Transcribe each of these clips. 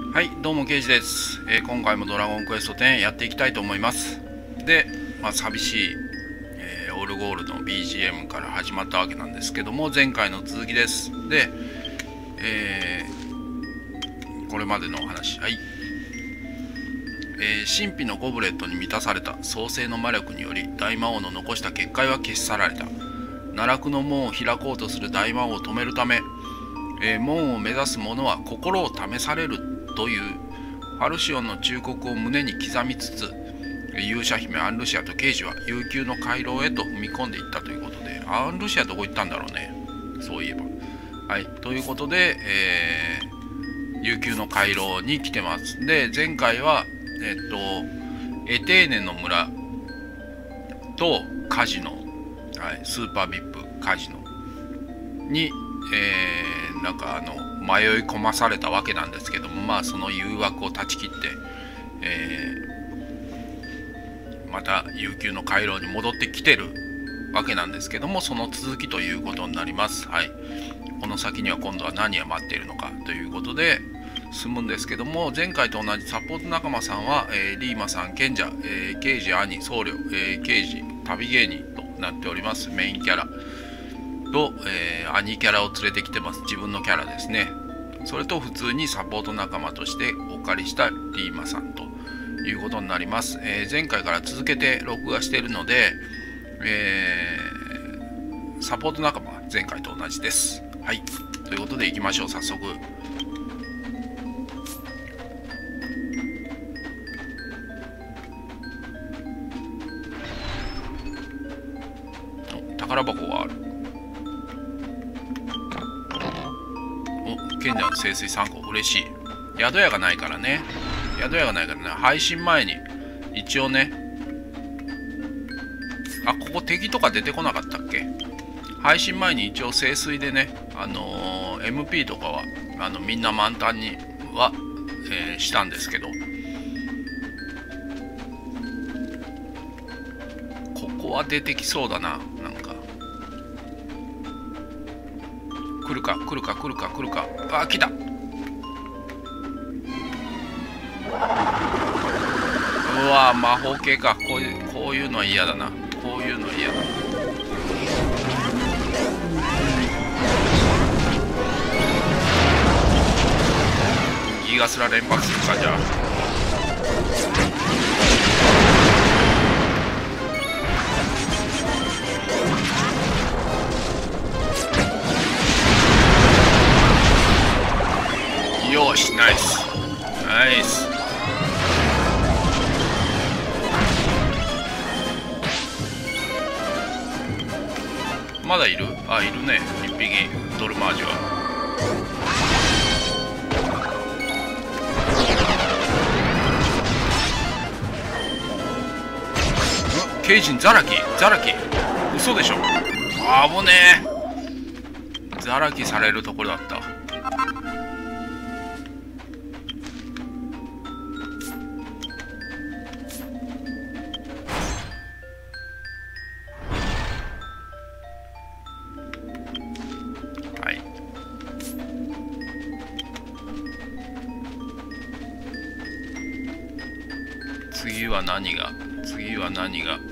はい、どうもケイジです。今回もドラゴンクエスト10やっていきたいと思います。で、寂しい、オルゴールの BGM から始まったわけなんですけども、前回の続きです。で、これまでのお話、はい。神秘のゴブレットに満たされた創世の魔力により大魔王の残した結界は消し去られた。奈落の門を開こうとする大魔王を止めるため、門を目指す者は心を試されるというハルシオンの忠告を胸に刻みつつ、勇者姫アンルシアとケイジは悠久の回廊へと踏み込んでいったということで、アンルシアどこ行ったんだろうね、そういえば。はい、ということで、悠久の回廊に来てます。で、前回はエテーネの村とカジノ、はい、スーパービップカジノに、なんか迷い込まされたわけなんですけども、その誘惑を断ち切って、また悠久の回廊に戻ってきてるわけなんですけども、その続きということになります。はい、この先には今度は何が待っているのかということで進むんですけども、前回と同じサポート仲間さんは、リーマさん賢者、ケイジ兄僧侶、ケイジ旅芸人となっております。メインキャラと、兄キャラを連れてきてます。自分のキャラですね。それと普通にサポート仲間としてお借りしたリーマさんということになります。前回から続けて録画しているので、サポート仲間は前回と同じです。はい、ということで行きましょう。早速宝箱がある。賢者の聖水3個嬉しい。宿屋がないからね。配信前に一応ね、ここ敵とか出てこなかったっけ。配信前に一応聖水でね、MP とかはみんな満タンには、したんですけど、ここは出てきそうだな。なんか来るか。来た。うわ、魔法系か。こういうのは嫌だな。ギガスラ連発するか。じゃあよし、ナイス。まだいる？いるね。一匹ドルマージュは。ケイジンザラキ嘘でしょ。危ねえ。ザラキされるところだった。次は何が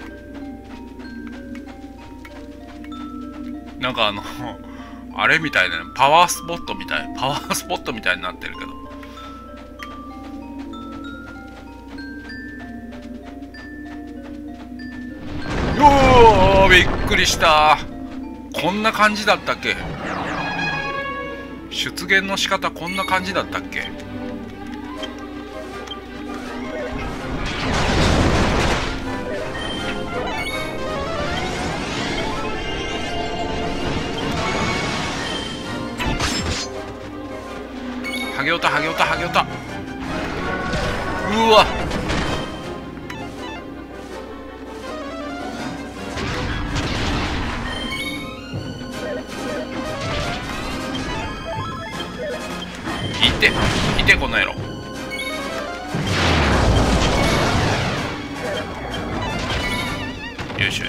なんかあれみたいな、パワースポットみたいになってるけど、びっくりした。こんな感じだったっけ。出現の仕方こんな感じだったっけ。ハゲオタ。うわ、いてこの野郎。よし。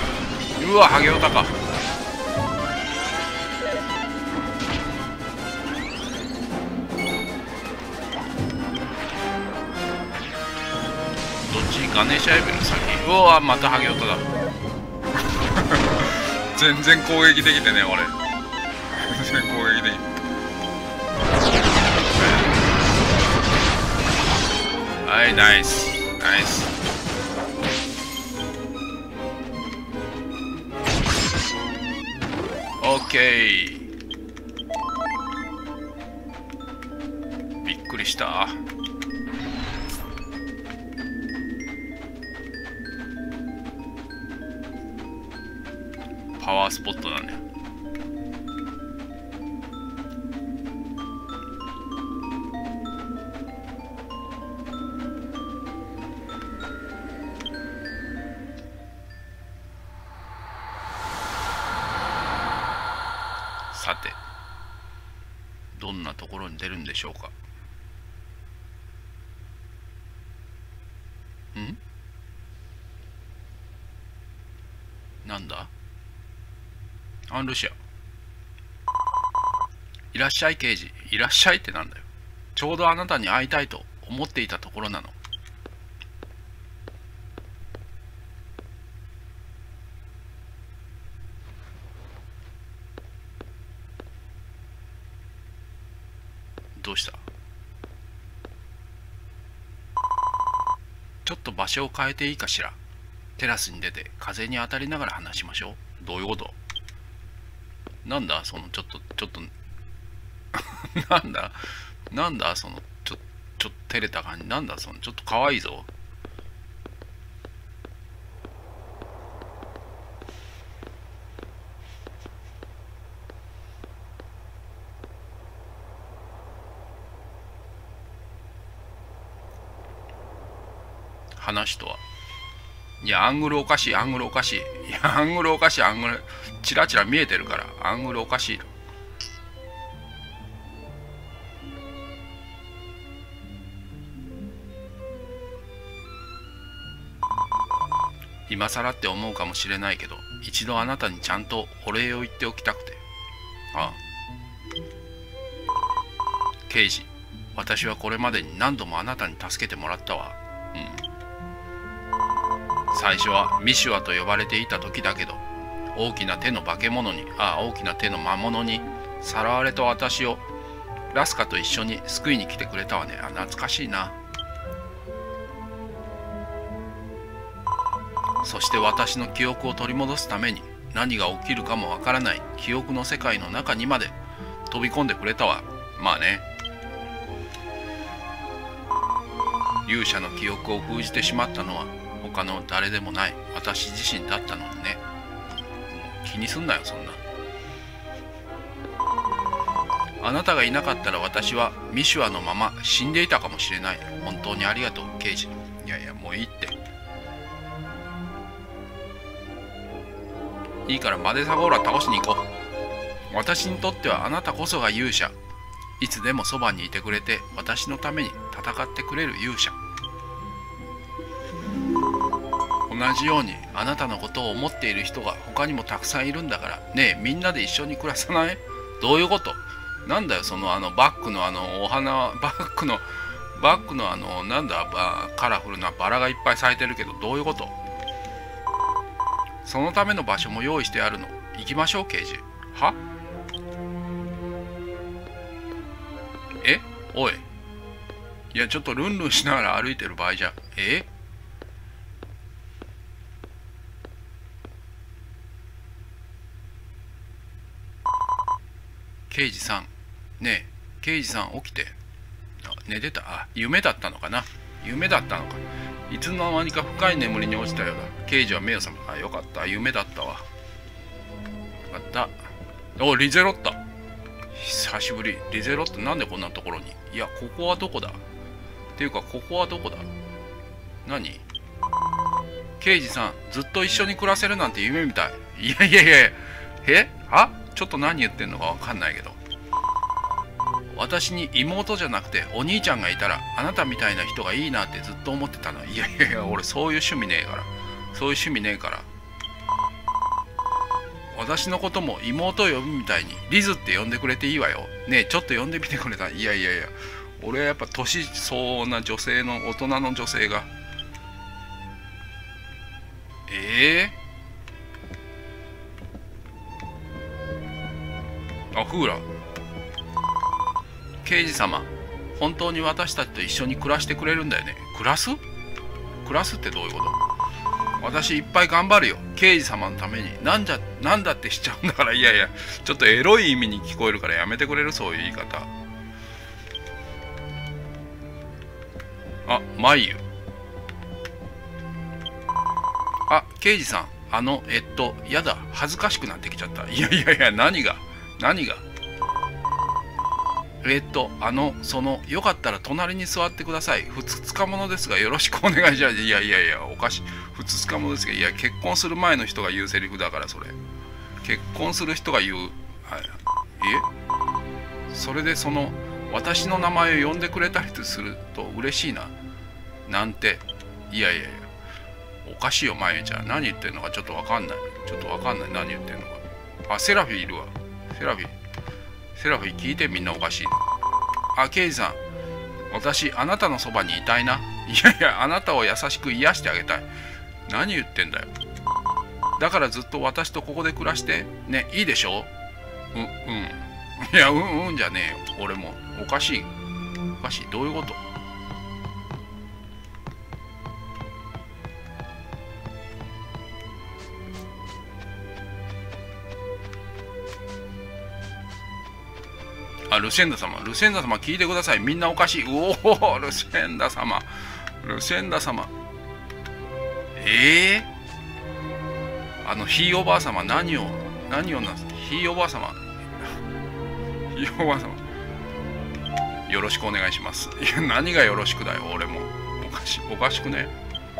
うわ、ハゲオタか。 ガネシャエビの先。うわまたハゲオタだ。全然攻撃できてね俺。全然攻撃できて。はいナイスナイス。オッケー。びっくりした。パワースポットだね。さてどんなところに出るんでしょうか。なんだアンルシア。いらっしゃい刑事。いらっしゃいってなんだよ。ちょうどあなたに会いたいと思っていたところなの。どうした？ちょっと場所を変えていいかしら。テラスに出て風に当たりながら話しましょう。どういうこと？なんだそのちょっとなんだそのちょっと照れた感じ。なんだそのちょっと可愛いぞ。話とは。いやアングルおかしいアングルおかしい。いやアングルおかしいアングルチラチラ見えてるからアングルおかしい。今更って思うかもしれないけど一度あなたにちゃんとお礼を言っておきたくて。ああ刑事、私はこれまでに何度もあなたに助けてもらったわ。最初はミシュアと呼ばれていた時だけど大きな手の魔物にさらわれた私をラスカと一緒に救いに来てくれたわね。懐かしいな。そして私の記憶を取り戻すために何が起きるかもわからない記憶の世界の中にまで飛び込んでくれたわ。まあね、勇者の記憶を封じてしまったのは他の誰でもない私自身だったのにね。気にすんなよそんな。あなたがいなかったら私はミシュアのまま死んでいたかもしれない。本当にありがとう刑事。いやいやもういいって。いいからマデサゴーラ倒しに行こう。私にとってはあなたこそが勇者。いつでもそばにいてくれて私のために戦ってくれる勇者。同じようにあなたのことを思っている人が他にもたくさんいるんだからねえ、みんなで一緒に暮らさない？どういうこと？なんだよそのバックのお花、バックのなんだカラフルなバラがいっぱい咲いてるけどどういうこと？そのための場所も用意してあるの。行きましょう刑事。は？え？おい。いやちょっとルンルンしながら歩いてる場合じゃ。刑事さん。ねえ、刑事さん起きて。寝てた？夢だったのかな？夢だったのか。いつの間にか深い眠りに落ちたようだ。刑事は目を覚め。よかった。夢だったわ。よかった。お、リゼロッタ。久しぶり。リゼロッタなんでこんなところに？いや、ここはどこだ？っていうか、ここはどこだ？何？刑事さん、ずっと一緒に暮らせるなんて夢みたい。いやいやいや、ちょっと何言ってんのかわかんないけど。私に妹じゃなくてお兄ちゃんがいたらあなたみたいな人がいいなってずっと思ってたの。いやいやいや、俺そういう趣味ねえから。私のことも妹を呼ぶみたいにリズって呼んでくれていいわよ。ねえ、ちょっと呼んでみてくれた。いやいやいや、俺はやっぱ年相応な女性の大人の女性がフーラ。刑事様、本当に私たちと一緒に暮らしてくれるんだよね。暮らすってどういうこと？私いっぱい頑張るよ、刑事様のために。なんだってしちゃうんだから。いやいや、ちょっとエロい意味に聞こえるからやめてくれる、そういう言い方。マイユ。刑事さん、やだ、恥ずかしくなってきちゃった。いや、何がよかったら隣に座ってください。ふつつか者ですがよろしくお願いします。いや、おかしい。ふつつか者ですが、いや、結婚する前の人が言うセリフだから、それ。結婚する人が言う。はい。それで私の名前を呼んでくれたりすると嬉しいな。なんて。いや、おかしいよ、まゆちゃん。何言ってんのかちょっとわかんない。何言ってんのか。セラフィーいるわ。セラフィー聞いて、みんなおかしい。刑事さん、私あなたのそばにいたいな。いや、あなたを優しく癒してあげたい。何言ってんだよ。だからずっと私とここで暮らしてね。いいでしょ。いや、じゃねえよ。俺もおかしい。どういうこと？ルシェンダ様聞いてください。みんなおかしい。ルシェンダ様。ひいおばあ様、何をなんす。ひいおばあ様、よろしくお願いします。いや、何がよろしくだよ。俺もおかしくね。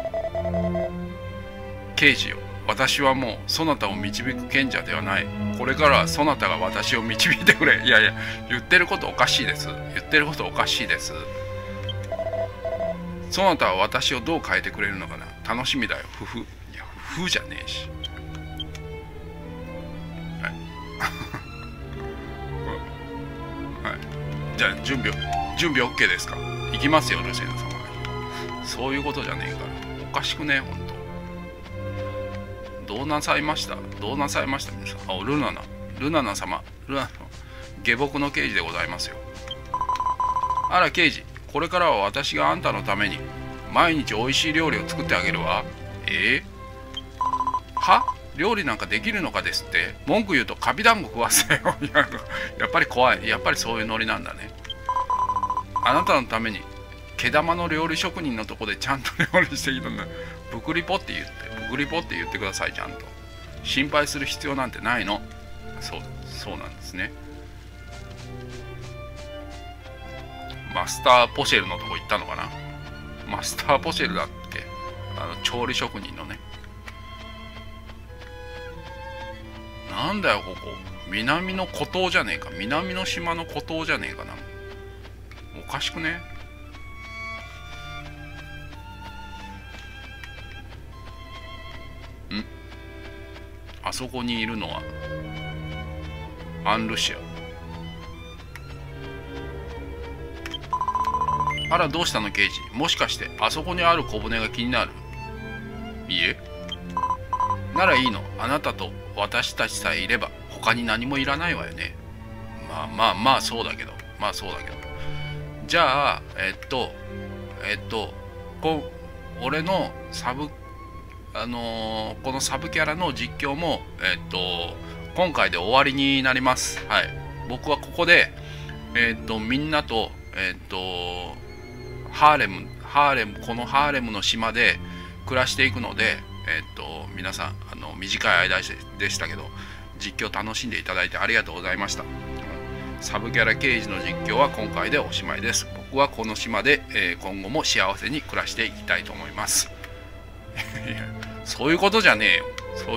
刑事よ、私はもうそなたを導く賢者ではない。これからはそなたが私を導いてくれ。いや、言ってることおかしいです。そなたは私をどう変えてくれるのかな。楽しみだよ。いや、じゃねえし。はい。じゃあ準備 OK ですか。行きますよ、ルシェン様。そういうことじゃねえから。おかしくねえ、ほんと。どうなさいました皆さん。ルナナ様。下僕の刑事でございますよ。あら、刑事、これからは私があんたのために毎日おいしい料理を作ってあげるわ。料理なんかできるのかですって。文句言うとカビ団子食わせよ。やっぱり怖い。やっぱりそういうノリなんだね。あなたのために毛玉の料理職人のとこでちゃんと料理してきたんだ。ブクリポって言ってください。ちゃんと心配する必要なんてないの。そうなんですね。マスターポシェルのとこ行ったのかな。マスターポシェルだっけ。調理職人のね。なんだよここ。南の孤島じゃねえか。南の島の孤島じゃねえかな。おかしくね。あそこにいるのはアンルシア。あら、どうしたの刑事。もしかしてあそこにある小舟が気になる？いえ。ならいいの。あなたと私たちさえいれば他に何もいらないわよね。まあそうだけど。じゃあ俺のこのサブキャラの実況も今回で終わりになります。はい。僕はここでみんなとこのハーレムの島で暮らしていくので、皆さん短い間でしたけど実況楽しんでいただいてありがとうございました。サブキャラ刑事の実況は今回でおしまいです。僕はこの島で、今後も幸せに暮らしていきたいと思います。そういうことじゃねえよ。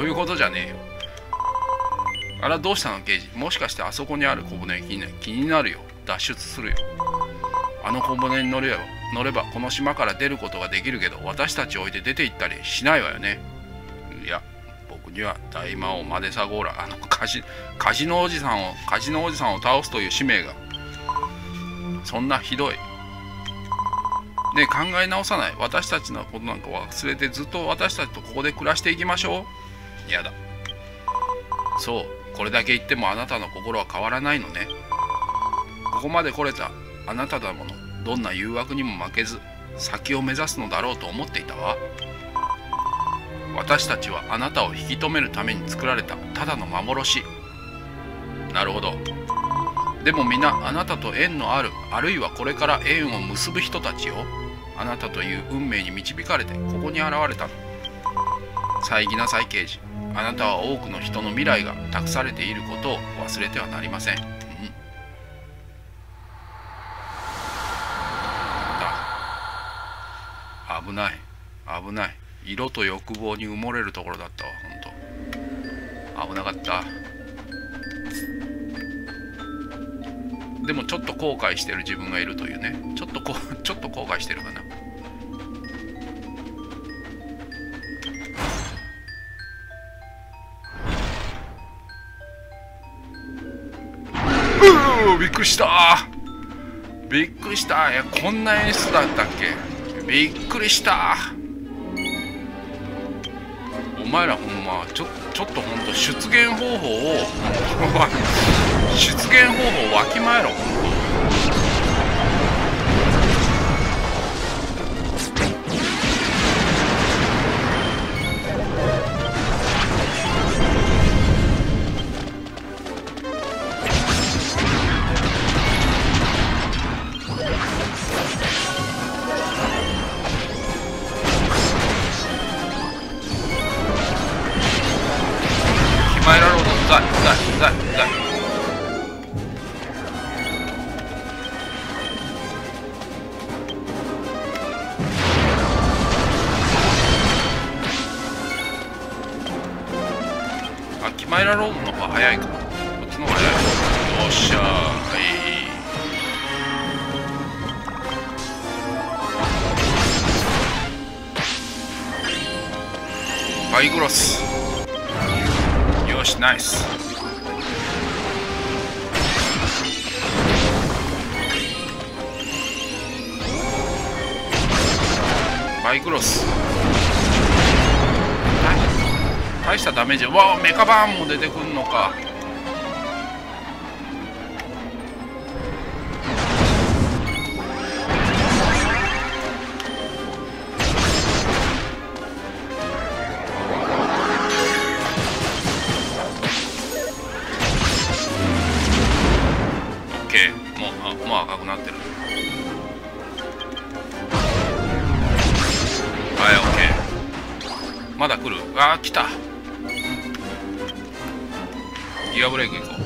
あら、どうしたの刑事。もしかしてあそこにある小舟気になるよ。脱出するよ。あの小舟に乗ればこの島から出ることができるけど、私たちを置いて出て行ったりしないわよね。いや、僕には大魔王マデサゴーラ、カジノおじさんを倒すという使命が。そんなひどい。 ねえ、考え直さない？私たちのことなんか忘れてずっと私たちとここで暮らしていきましょう。やだ。そう、これだけ言ってもあなたの心は変わらないのね。ここまで来れたあなただもの、どんな誘惑にも負けず先を目指すのだろうと思っていたわ。私たちはあなたを引き止めるために作られたただの幻。なるほど。でも皆あなたと縁のある、あるいはこれから縁を結ぶ人たちよ。あなたという運命に導かれてここに現れたの。さいぎなさい刑事、あなたは多くの人の未来が託されていることを忘れてはなりません。危ない危ない。色と欲望に埋もれるところだったわ。ほんと危なかった。でもちょっと後悔してる自分がいるというね。ちょっと後悔してるかな。びっくりしたびっくりした。いや、こんな演出だったっけ。びっくりした。お前らほんまちょっとほんと出現方法をわきまえろ。ほんとキマイラロード、うざい。あ、キマイラロードの方が早いか。こっちの方が早い。よっしゃー。はい。バイグロス。よし、ナイス。バイクロス。大したダメージ。わあ、メカバーンも出てくんのか。オッケー。もう赤くなってる。はい、オッケー。まだ来る。あー、来た。ギアブレーキいこう。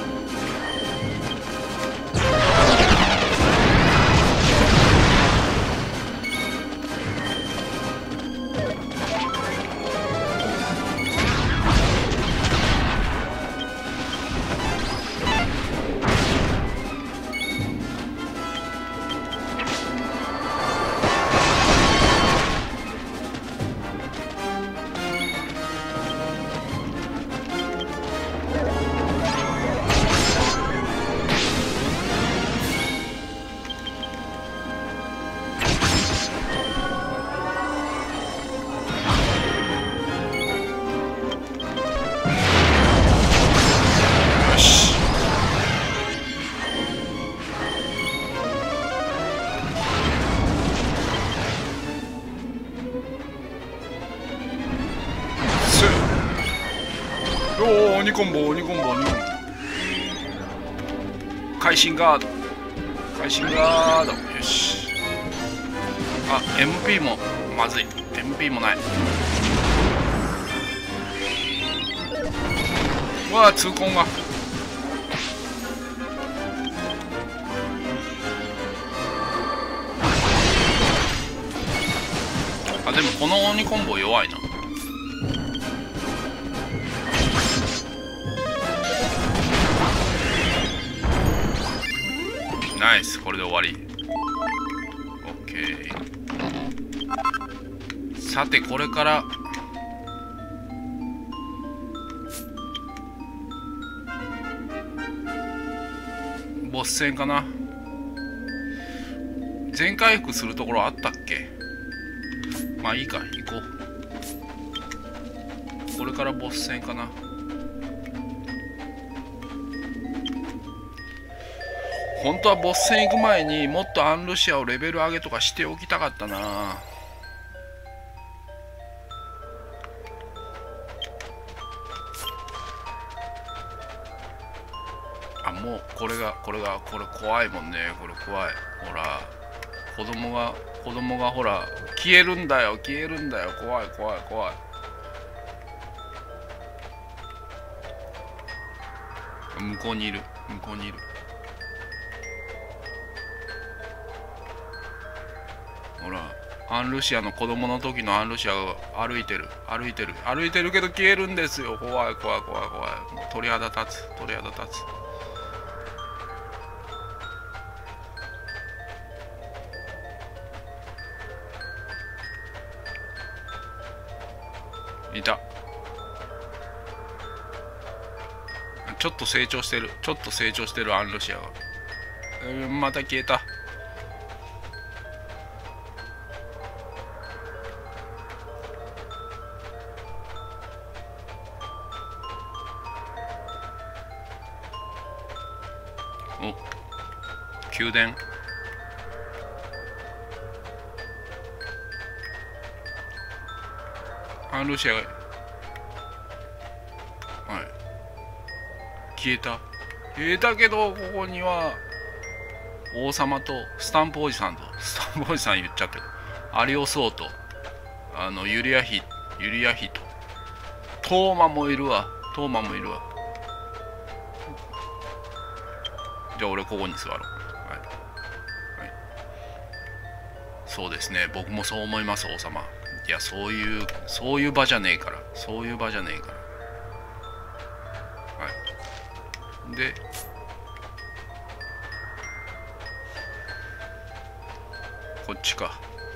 鬼コンボ。会心ガード。よし。あ、MP もまずい。MP もない。うわー、痛恨が。あ、でもこの鬼コンボ弱いな。ナイス、これで終わり。オッケー。さて、これからボス戦かな。 全回復するところあったっけ？まあいいか、行こう。これからボス戦かな。本当はボス戦行く前にもっとアンルシアをレベル上げとかしておきたかったな。あ、もうこれ怖いもんね。これ怖い。ほら子供がほら消えるんだよ。怖い。向こうにいる。ほらアンルシアの子供の時のアンルシアが歩いてるけど消えるんですよ。怖い。もう鳥肌立つ。いた。ちょっと成長してるアンルシアが。また消えた。お、宮殿。アンルシアが、はい、消えたけど、ここには王様とスタンプおじさん言っちゃってる。アリオス王とユリアヒとトーマもいるわ。じゃあ俺ここに座ろう。はい、そうですね、僕もそう思います。王様、いや、そういう場じゃねえから。はい。で、こっちか。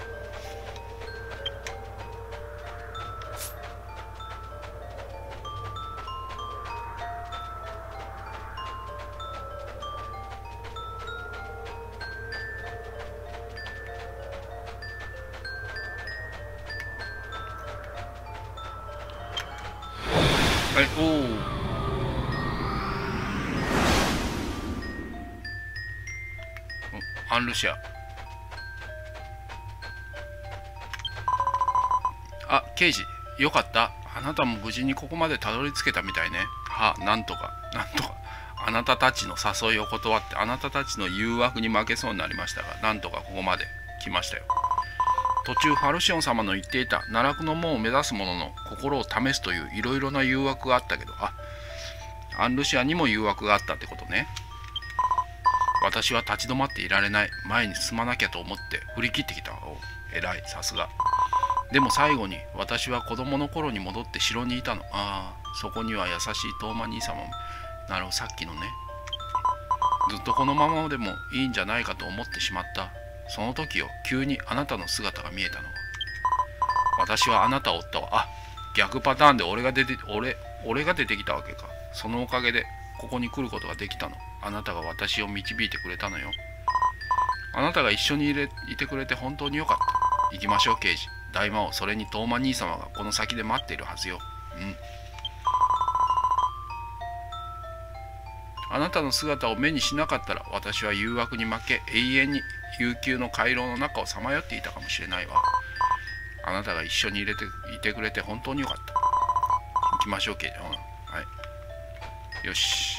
はい、アンルシア。あ、刑事、よかった。あなたも無事にここまでたどり着けたみたいね。なんとか。あなたたちの誘いを断って、あなたたちの誘惑に負けそうになりましたが、なんとかここまで来ましたよ。途中ファルシオン様の言っていた奈落の門を目指す者の心を試すといういろいろな誘惑があったけど、アンルシアにも誘惑があったってことね。私は立ち止まっていられない。前に進まなきゃと思って振り切ってきた。偉い、さすが。でも最後に私は子供の頃に戻って城にいたの。そこには優しいトーマ兄様も。なるほど、さっきのね。ずっとこのままでもいいんじゃないかと思ってしまった。その時よ、急にあなたの姿が見えたの。私はあなたを追ったわ。逆パターンで俺が出てきたわけか。そのおかげでここに来ることができたの。あなたが私を導いてくれたのよ。あなたが一緒にいてくれて本当によかった。行きましょう、刑事。大魔王、それにトーマ兄様がこの先で待っているはずよ。あなたの姿を目にしなかったら私は誘惑に負け、永遠に悠久の回廊の中をさまよっていたかもしれないわ。あなたが一緒にいてくれて本当によかった。行きましょう、刑事。はい。よし。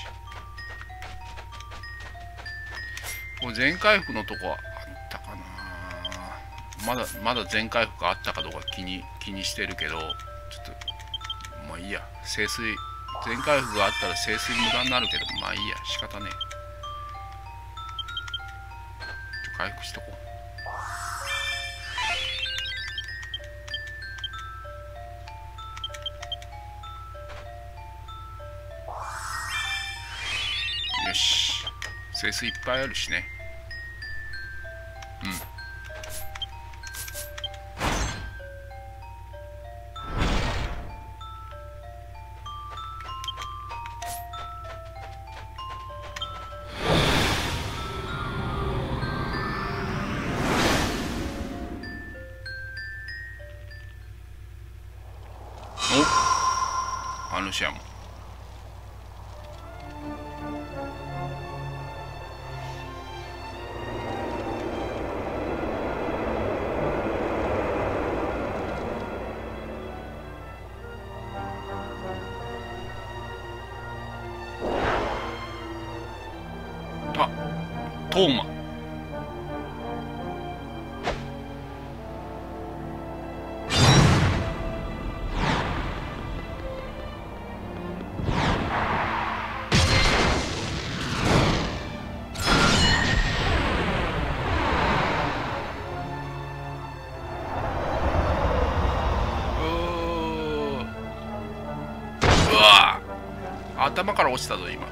これ全回復のとこはあったかな。まだ全回復あったかどうか気にしてるけど、ちょっとまあいいや。全回復があったら聖水無駄になるけど、まあいいや、仕方ねえ。回復しとこう。よし、聖水いっぱいあるしね。 ルシアも。あ、トーマ。頭から落ちたぞ今。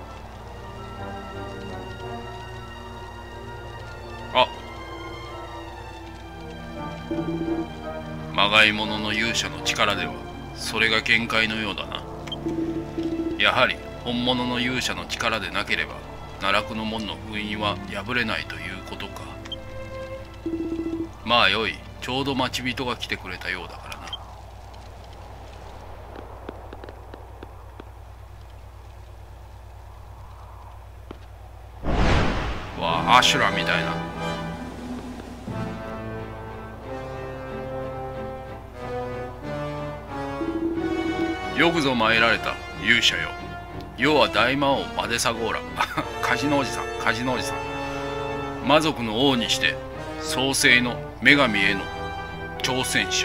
あ、まがいものの勇者の力ではそれが限界のようだな。やはり本物の勇者の力でなければ奈落の門の封印は破れないということか。まあよい、ちょうど待ち人が来てくれたようだからな。わあ、アシュラみたいな。よくぞ参られた勇者よ。世は大魔王マデサゴーラカジノおじさん、カジノおじさん。魔族の王にして創世の女神への挑戦者。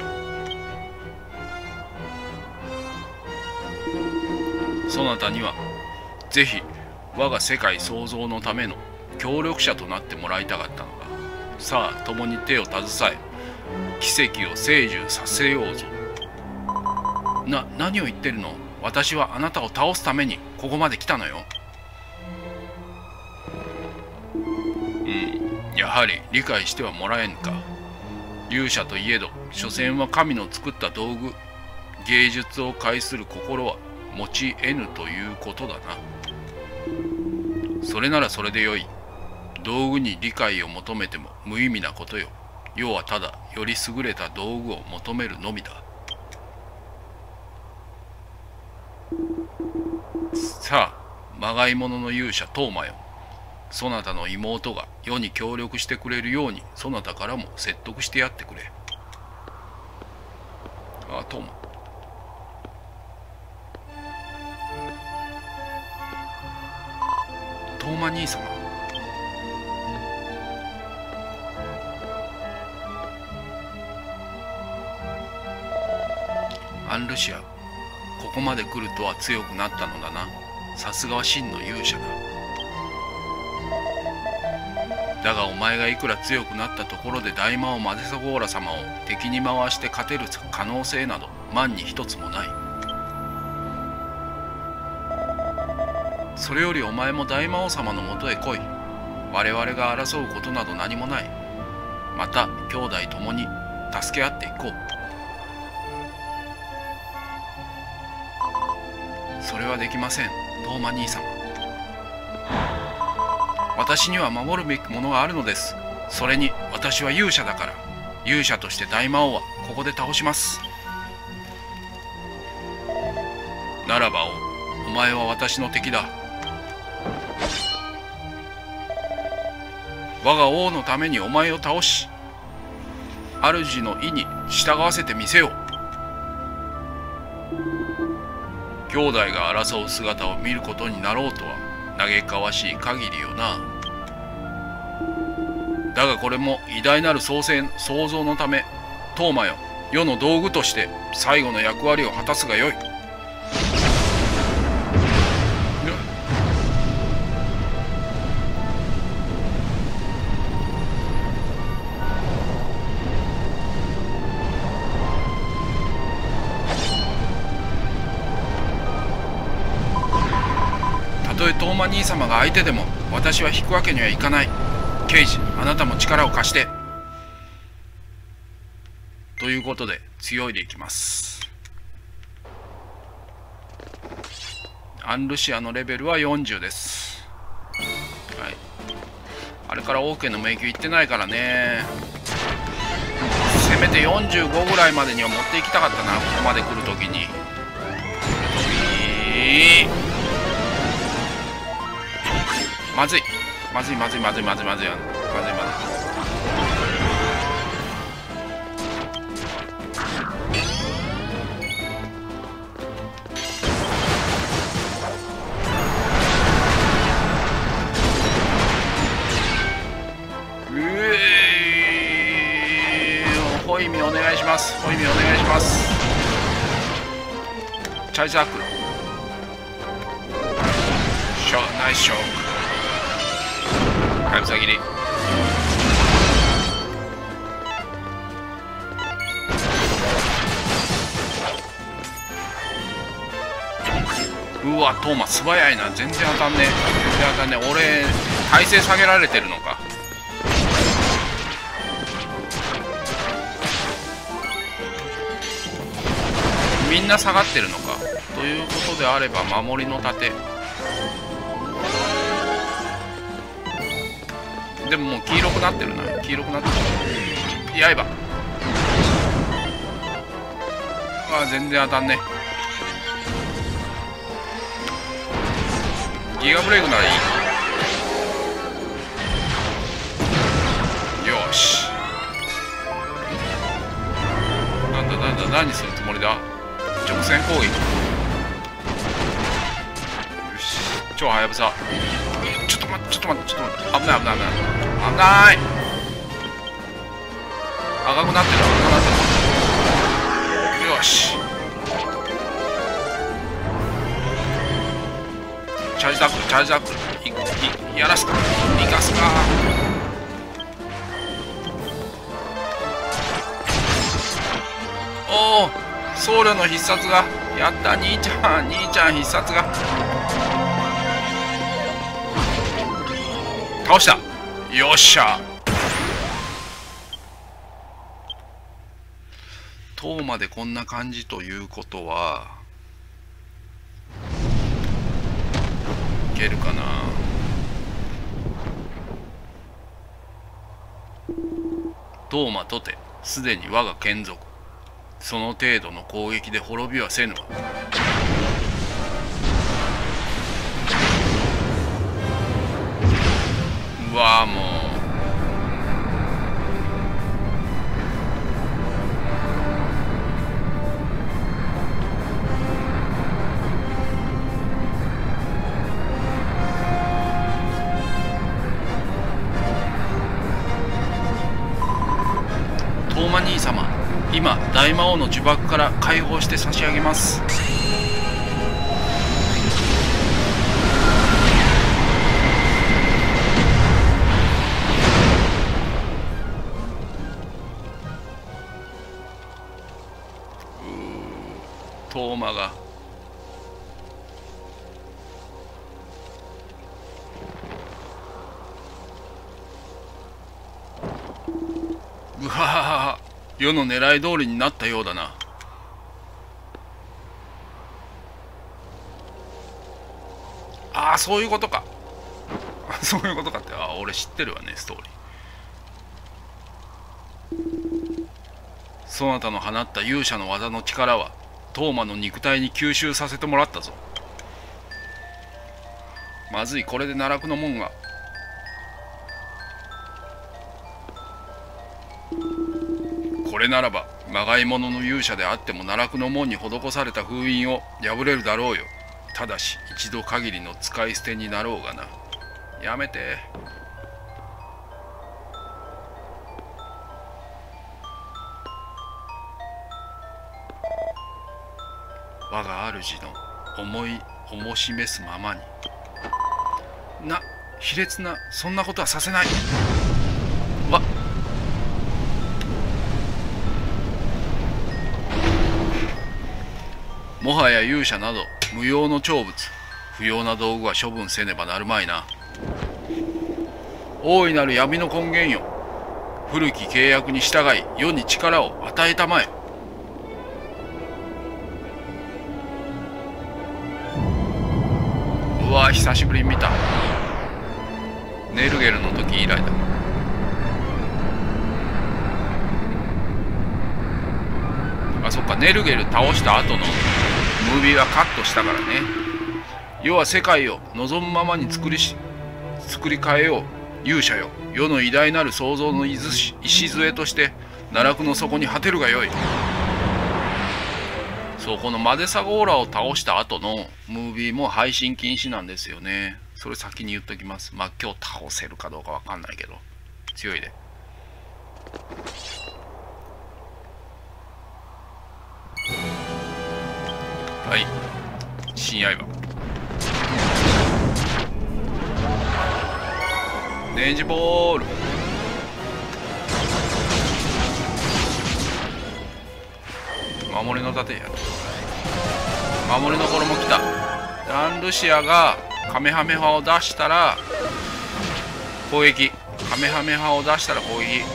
そなたにはぜひ我が世界創造のための協力者となってもらいたかったのだ。さあ共に手を携え奇跡を成就させようぞ。何を言ってるの。私はあなたを倒すためにここまで来たのよ。やはり理解してはもらえんか。勇者といえど所詮は神の作った道具。芸術を介する心は持ち得ぬということだな。それならそれでよい。道具に理解を求めても無意味なことよ。要はただより優れた道具を求めるのみだ。さあ、まがいものの勇者トーマよ。そなたの妹が世に協力してくれるようにそなたからも説得してやってくれ。あ、トーマ。トーマ兄様。アンルシア、ここまで来るとは強くなったのだな。さすがは真の勇者だ。だがお前がいくら強くなったところで大魔王マデサゴーラ様を敵に回して勝てる可能性など万に一つもない。それよりお前も大魔王様のもとへ来い。我々が争うことなど何もない。また兄弟ともに助け合っていこう。それはできません、トーマ兄様。私には守るべきものがあるのです。それに私は勇者だから。勇者として大魔王はここで倒します。ならばお前は私の敵だ。我が王のためにお前を倒し、主の意に従わせてみせよ。兄弟が争う姿を見ることになろうとは嘆かわしい限りよな。だがこれも偉大なる創造のため、トーマよ、世の道具として最後の役割を果たすがよい。たとえトーマ兄様が相手でも私は引くわけにはいかない。刑事、あなたも力を貸して。ということで強いでいきます。アンルシアのレベルは40です。はい、あれから王家の迷宮行ってないからね。せめて45ぐらいまでには持っていきたかったな、ここまで来るときに。 まずいまずいまずいまずいまずいまずいまずいまずい。ホイミお願いします。ホイミお願いします。チャージアックルナイスショーク。はやぶさ切り。うわトーマ素早いな。全然当たんねえ。全然当たんねえ。俺体勢下げられてるのか。みんな下がってるのか。ということであれば守りの盾。でももう黄色くなってるな。黄色くなってる。刃。あ全然当たんね。ギガブレイクならいい。よし。なんだなんだ何するつもりだ。直線攻撃。よし超はやぶさ。ちょっと待ってちょっと待ってちょっと待って。危ない危ない危ない危ない。赤くなってる赤くなってる。よしチャージダックルチャージダックルやらすか生かすか。おお僧侶の必殺がやった。兄ちゃん兄ちゃん必殺が倒した。よっしゃ。塔までこんな感じということはいけるかな。塔まとてすでに我が眷属。その程度の攻撃で滅びはせぬわ。うわもうトーマ兄様、今大魔王の呪縛から解放して差し上げます。トーマがうわは世の狙い通りになったようだな。ああそういうことかそういうことかって。ああ俺知ってるわねストーリー。そなたの放った勇者の技の力はトーマの肉体に吸収させてもらったぞ。まずいこれで奈落の門が。これならばまがいものの勇者であっても奈落の門に施された封印を破れるだろうよ。ただし一度限りの使い捨てになろうがな。やめて。我が主の思い思示すままに。卑劣なそんなことはさせない。わっもはや勇者など無用の長物。不要な道具は処分せねばなるまいな。大いなる闇の根源よ。古き契約に従い世に力を与えたまえ。うわ久しぶりに見た。ネルゲルの時以来だ。あそっかネルゲル倒した後のムービーはカットしたからね。 世は世界を望むままに作り変えよう。勇者よ、世の偉大なる創造の礎として奈落の底に果てるがよい。そう、このマデサゴーラを倒した後のムービーも配信禁止なんですよね。それ先に言っときます。まあ今日倒せるかどうかわかんないけど、強いで。はい、新刃。ネジボール。守りの盾や。守りの衣来た。ランルシアがカメハメハを出したら攻撃。カメハメハを出したら攻撃。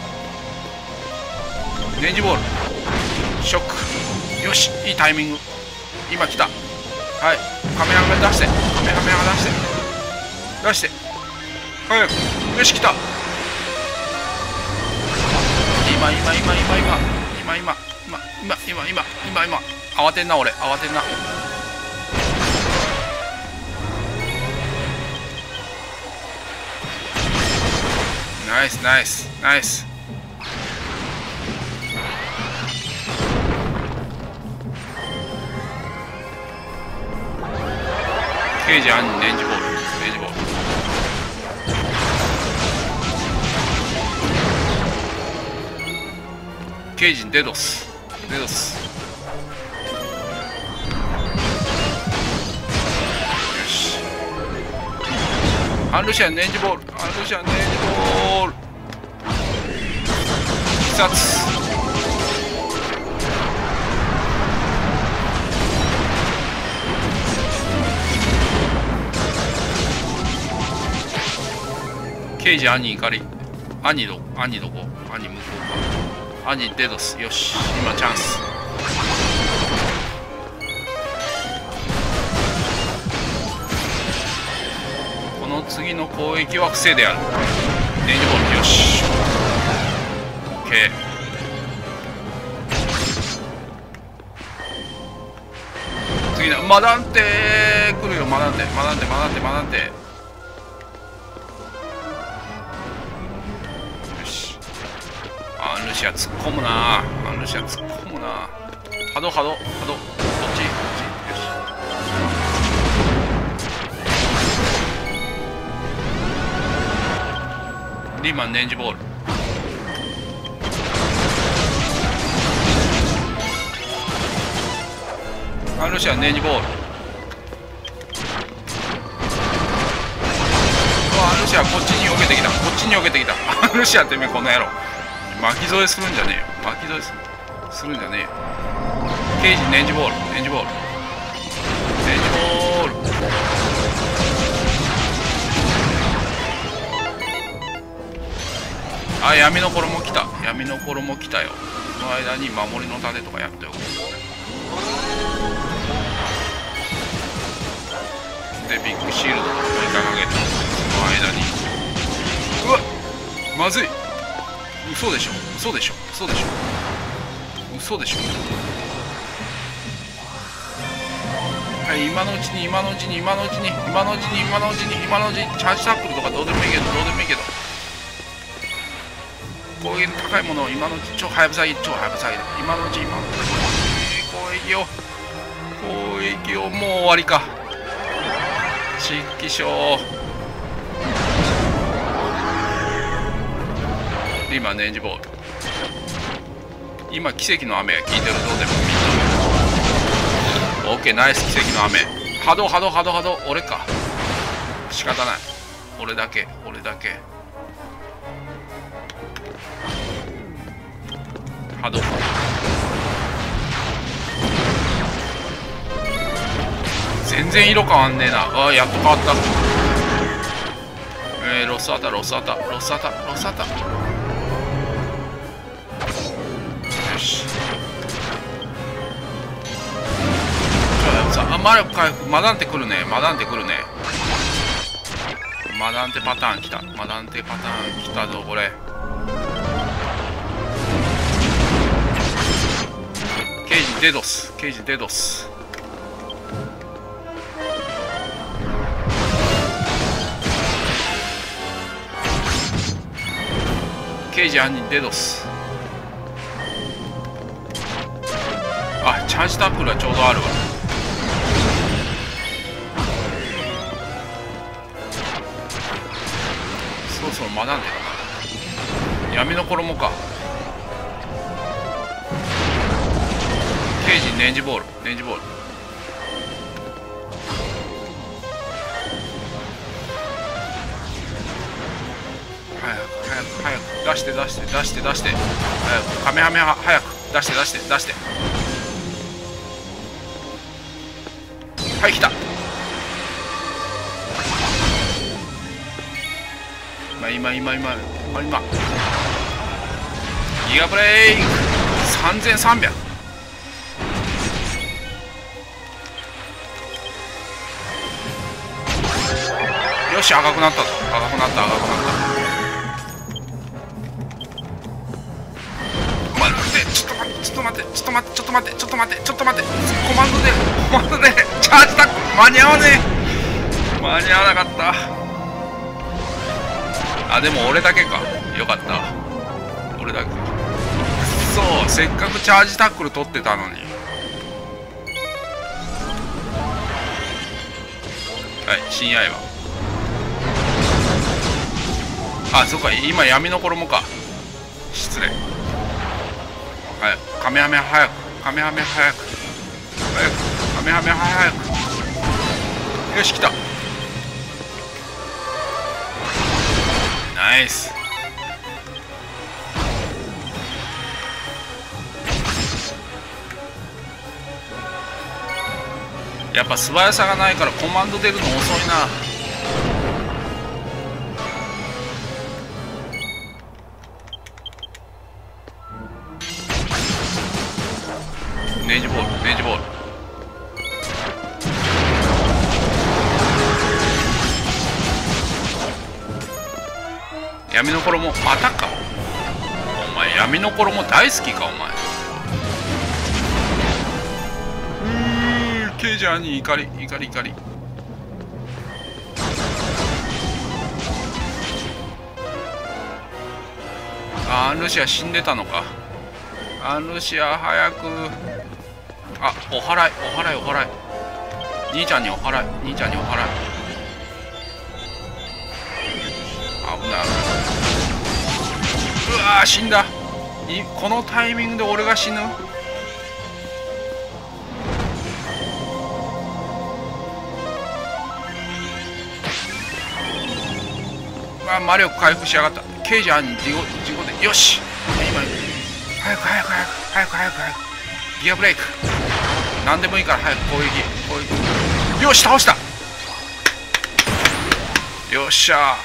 ネジボール。ショック。よし、いいタイミング。今来た。はい、カメハメ出して。カメハメハ出して。出して。早く。よし、来た。今慌てんな、俺慌てんな。ナイスナイスナイス。ケージ兄レンジボール。レンジボール。ケージデドス。デドス。よし。アンルシアンレンジボール。アンルシアンレンジボール。必殺。ケージ兄怒り。兄どこ？兄向こうか。兄デドス。よし、今チャンス。この次の攻撃は不正である。レンジボール。よし、 OK。 次だ。マダンテ来るよ。マダンテ。アンルシア突っ込むな。波動。どっち？よし。リーマンレンジボール。アンルシアレンジボール。アンルシアこっちに避けてきた。アンルシアってめこの野郎。巻き添えするんじゃねえよ。するんじゃねえよ。ケージレンジボール。あ、闇の衣来たよ。その間に守りの盾とかやっておく。でビッグシールドとか追いかけて、その間に。うわっ、まずい。嘘でしょ。はい、今のうちにチャージタックルとかどうでもいいけど攻撃の高いものを今のうち超早塞ぎで今のうち攻撃をもう終わりか。ちっきしょう。今ネンジボール。今奇跡の雨が効いてる。どうでもみんな。オッケー、ナイス。奇跡の雨。波動。俺か。仕方ない。俺だけ。波動。全然色変わんねえな。ああ、やっと変わった。ロスアタ。よし。魔力回復。マダンテ来るね。マダンテパターン来た。ぞこれ。ケージデドス。 刑事犯人デドス。あ、チャージタックルはちょうどあるわ。そろそろ学んでるな。闇の衣か。刑事ネンジボール、ネンジボール。早く早く出して出して出して出して、早くカメハメハ早く出して出して出して。はい、来た。今ギガブレイク3300。よし、赤くなったぞ。赤くなった。ちょっと待ってコマンドでチャージタックル間に合わなかった。あ、でも俺だけか。よかった、俺だけ。そう、せっかくチャージタックル取ってたのに。はい、新刃。あ、そっか、今闇の衣か。失礼。はい、カメハメ早くカメハメ早くカメハメ早く。よし、来た。ナイス。やっぱ素早さがないからコマンド出るの遅いな。ネジボール。闇の衣またか。お前闇の衣大好きかお前。刑事に怒り。あ、アンルシア死んでたのか。アンルシア早く。あ、お祓い。兄ちゃんにお祓い。危ない。うわー、死んだ。このタイミングで俺が死ぬ。わあ、魔力回復しやがった。刑事犯人事故で。よし、今早くギアブレイク。何でもいいから早く攻撃。よし、倒した。よっしゃ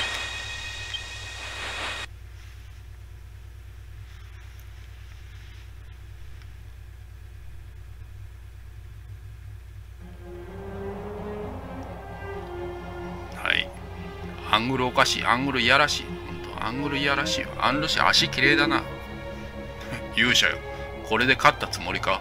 ー。はい、アングルおかしい。アングルいやらしい。アングルいやらしいよ。アンルシ足綺麗だな。勇者よ、これで勝ったつもりか。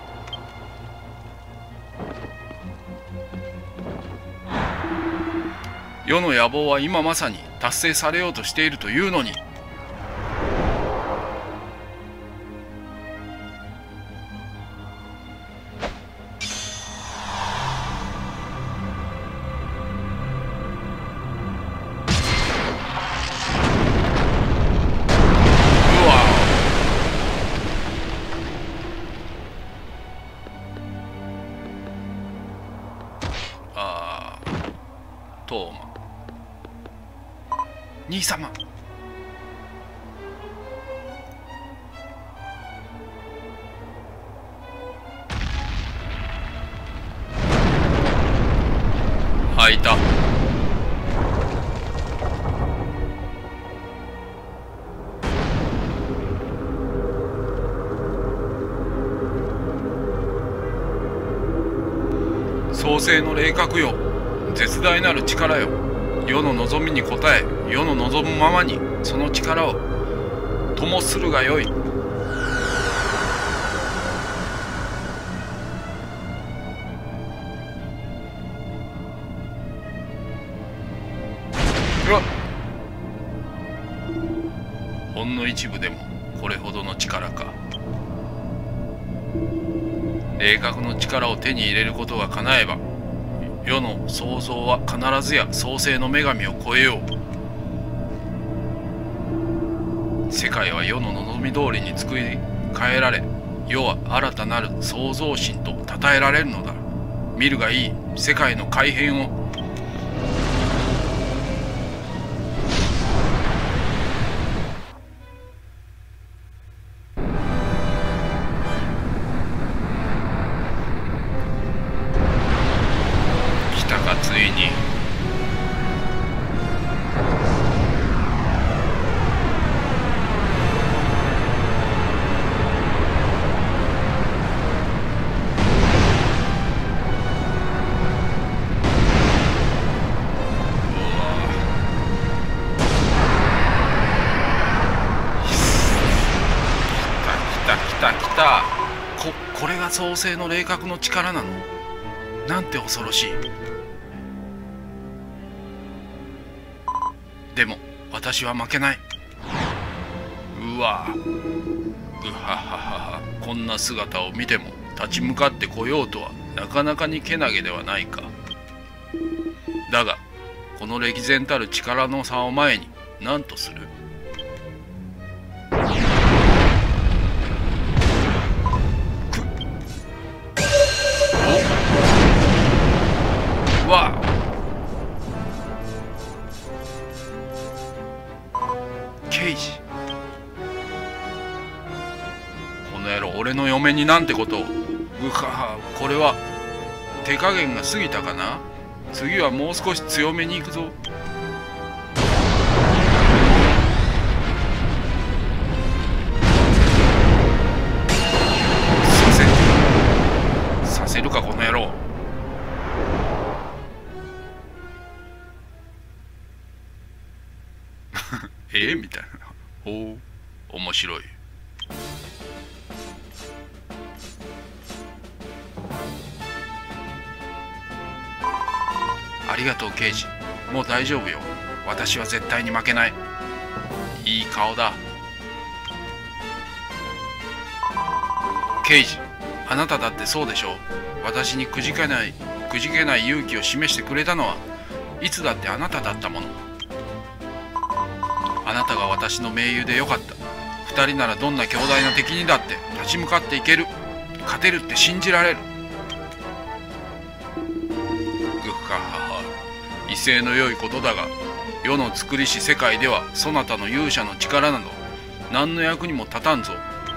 世の野望は今まさに達成されようとしているというのに。トーマ兄様。あ、いた。創世の霊覚よ、絶大なる力よ。世の望みに応え、世の望むままにその力を灯するがよい。うわっ、 ほんの一部でもこれほどの力か。霊覚の力を手に入れることが叶えば、世の創造は必ずや創世の女神を超えよう。世界は世の望み通りに作り変えられ、世は新たなる創造神と称えられるのだ。見るがいい、世界の改変を。来たか、ついに。これが創世の霊覚の力なの？なんて恐ろしい。でも私は負けない。うわ、うはははは。こんな姿を見ても立ち向かってこようとはなかなかにけなげではないか。だがこの歴然たる力の差を前に何とする？わあ、刑事、この野郎、俺の嫁になんてことを。うはは、これは手加減が過ぎたかな。次はもう少し強めに行くぞ。させるか、この野郎。みたいな。ほう、面白い。ありがとう、刑事。もう大丈夫よ。私は絶対に負けない。いい顔だ。刑事、あなただってそうでしょう。私にくじけない勇気を示してくれたのはいつだってあなただったもの。あなたが私の盟友でよかった。二人ならどんな強大な敵にだって立ち向かっていける。勝てるって信じられる。ぐっははは。威勢の良いことだが、世の作りし世界ではそなたの勇者の力など何の役にも立たんぞ。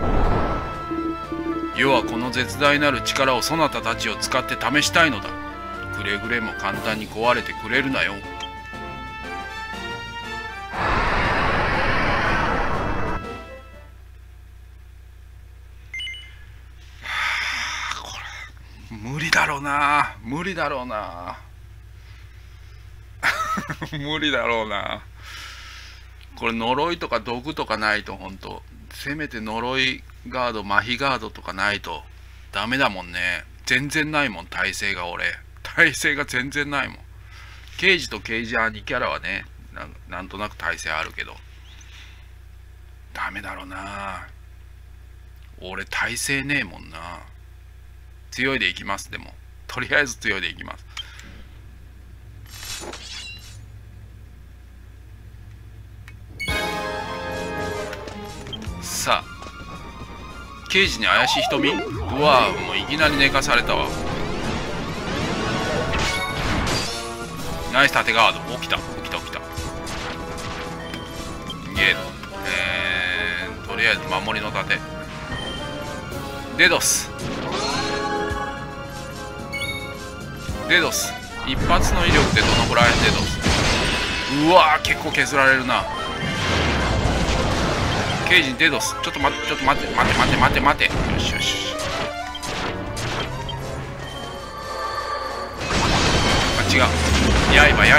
世はこの絶大なる力をそなたたちを使って試したいのだ。くれぐれも簡単に壊れてくれるなよ。無理だろうな、無理だろうな無理だろうな。これ呪いとか毒とかないと、ほんとせめて呪いガード、麻痺ガードとかないとダメだもんね。全然ないもん、耐性が。耐性が全然ないもん。刑事と刑事兄キャラはね、なんとなく耐性あるけどダメだろうな。俺耐性ねえもんな。強いでいきます。でもとりあえず強いでいきます。さあ、刑事に怪しい瞳。うわ、もういきなり寝かされたわ。ナイス縦ガード。起きた。とりあえず守りの盾。デドス一発の威力ってどのくらい？デドス。うわー、結構削られるな。刑事にデドス。ちょっと待って。よし。あ、違う。やば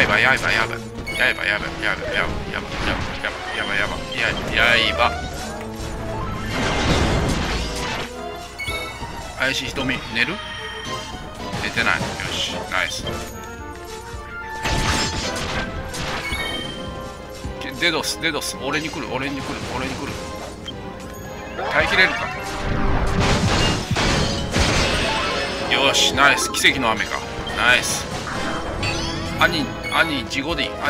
怪しい瞳。寝る？寝てない。よし、ナイス。 デドス俺に来る耐えきれるか。よしナイス、奇跡の雨か。ナイス。兄ジゴディ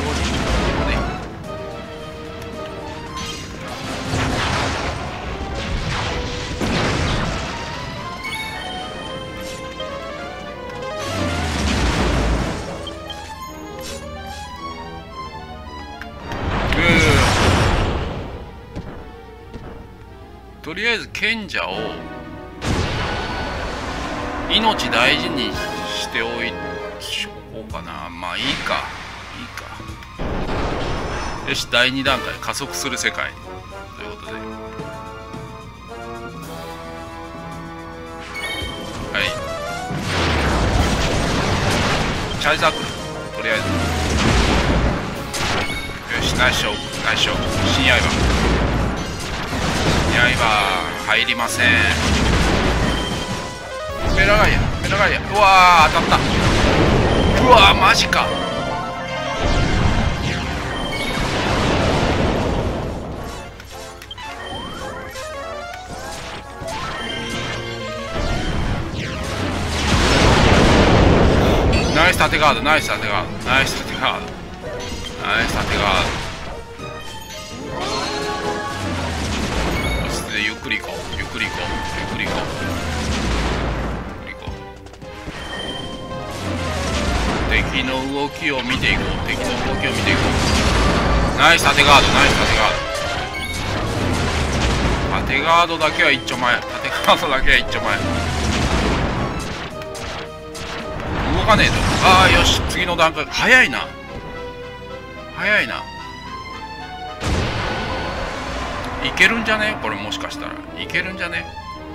とりあえず賢者を命大事にしておこうかな。まあいいか。よし、第2段階加速する世界ということで、はい、チャージサークルとりあえず。よし、ナイスショー、新刃入りません。メラガイア、うわー当たった。うわーマジか。ナイス縦ガード。ゆっくり行こう。敵の動きを見ていこう。ナイス縦ガード。縦ガードだけは一丁前。動かねえぞ。ああよし、次の段階。早いな。いけるんじゃねこれ。もしかしたらいけるんじゃね。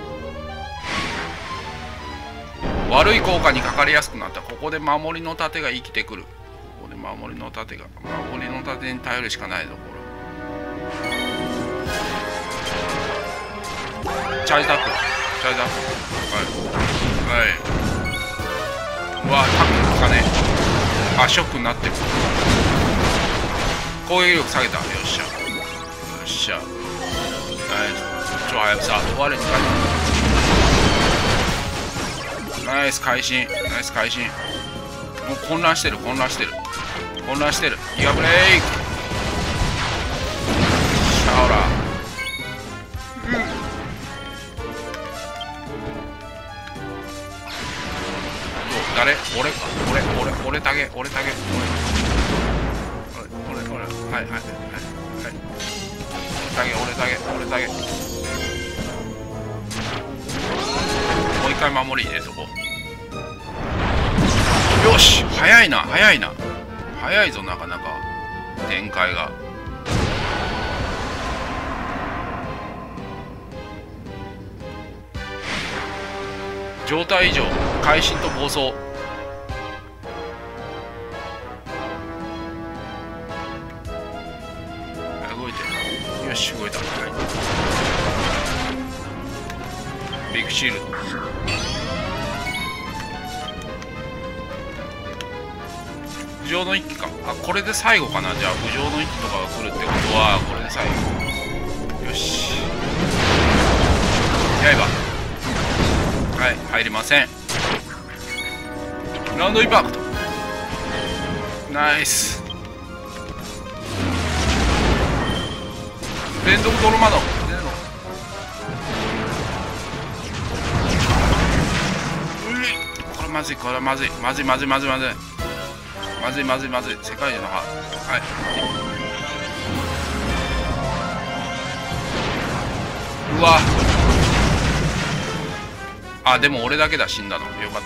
悪い効果にかかりやすくなった。ここで守りの盾が生きてくる。守りの盾に頼るしかないぞ。これチャージダック。はい。うわタック効かねえ。ショックになってる。攻撃力下げた。よっしゃ。超はやぶさ我に返す。ナイス会心。もう混乱してる。ギガブレイク。シャオラ。誰？俺か。俺タゲ。俺。はい。俺タゲ。もう一回守り入れとこう。よし、早いな。早いぞ、なかなか展開が。状態異常、会心と暴走。動いてる。よし、動いた。ビッグシールド。浮上の一騎か。これで最後かな。じゃあ浮上の一騎とかが来るってことはこれで最後。よし、刃。はい、入りません。ラウンドインパクト。ナイス。連続ドロマド。これまずい。世界中の歯。うわでも俺だけだ死んだの。よかった。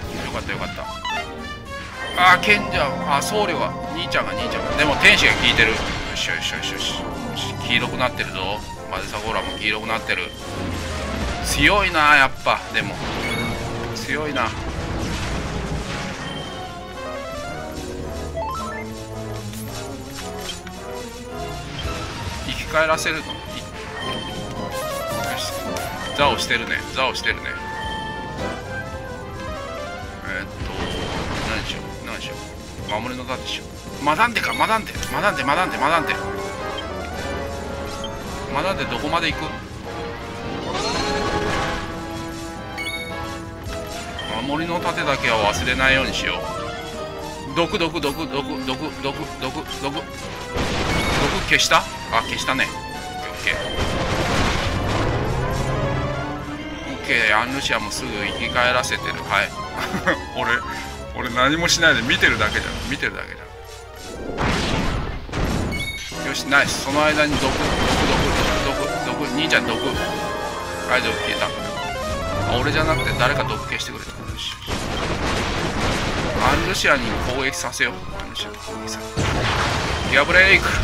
賢者。僧侶が兄ちゃんが。でも天使が効いてる。よし。黄色くなってるぞ。マゼサゴーラも黄色くなってる。強いなやっぱ。でも強いな。生き返らせるの。座をしてるね。何しよう。 守りの盾しよう。マダンテか、マダンテマダンテマダンテマダンテマダンテ、どこまで行く？守りの盾だけは忘れないようにしよう。毒消した？あ、消したね。オッケー。アンルシアもすぐ生き返らせてる。はい。俺何もしないで見てるだけじゃん。よし、ナイス。その間に毒。兄ちゃん毒。はい、毒消えた。あ、俺じゃなくて誰か毒消してくれた。よし。アンルシアに攻撃させよう。アンルシアに攻撃させよう。ギアブレイク。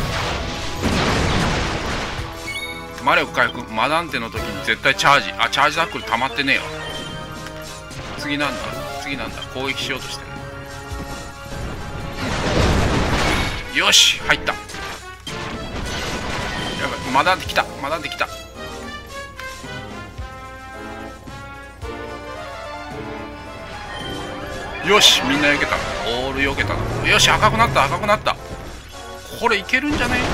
魔力回復。マダンテの時に絶対チャージ。あ、チャージタックル溜まってねえわ。次なんだ。攻撃しようとしてる。よし、入った。やばい、マダンテ来た。よし、みんな避けた。オール避けた。よし、赤くなった。これいけるんじゃね？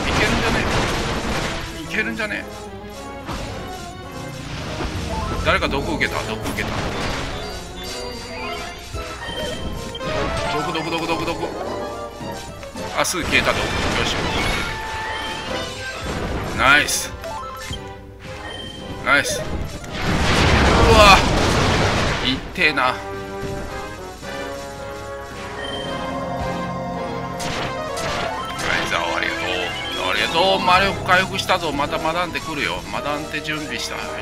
誰か毒受けた。毒。あ、すぐ消えた。毒。よし。ナイス。うわ、いってえな。はい、ザオ、ありがとう。魔力回復したぞ。またマダンテ来るよ。マダンテ準備した。入ったよ。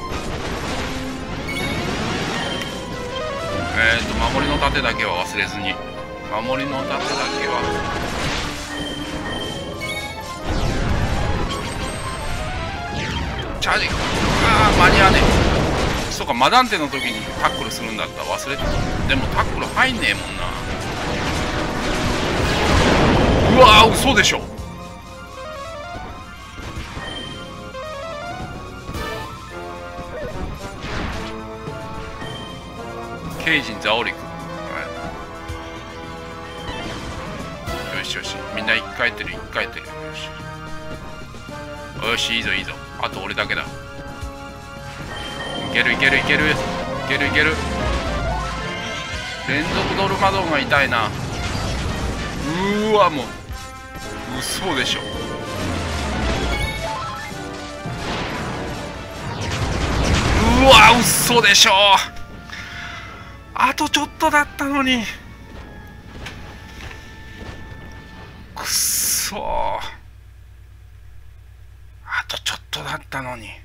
守りの盾だけは忘れずに。チャージ。ああ、間に合わねえ。そうか、マダンテの時にタックルするんだった。忘れてた。でもタックル入んねえもんな。うわー、嘘でしょ。ケイジンザオリク。はい、よし。みんな生き返ってる。よし、いいぞ。あと俺だけだ。いける。連続ドルマドンが痛いな。うわ、もう嘘でしょ。うわ、嘘でしょ。あとちょっとだったのに。くっそー。あとちょっとだったのに。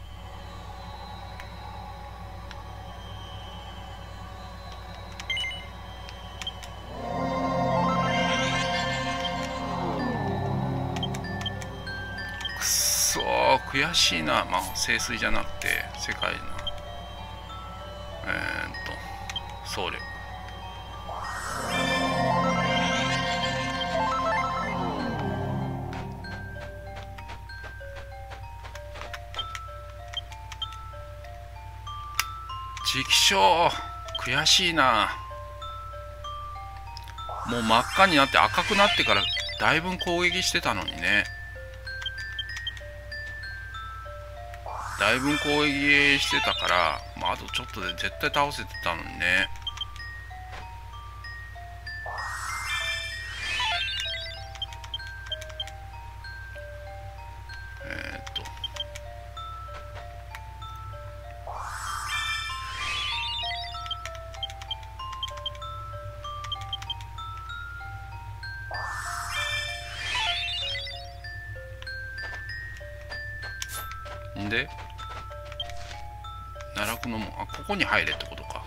くっそー、悔しいな。まあ聖水じゃなくて世界の僧侶。直将、悔しいな。もう真っ赤になって赤くなってからだいぶ攻撃してたのにね。だいぶ攻撃してたから、まあ、あとちょっとで絶対倒せてたのにね。んで奈落のも、あ、ここに入れってことか。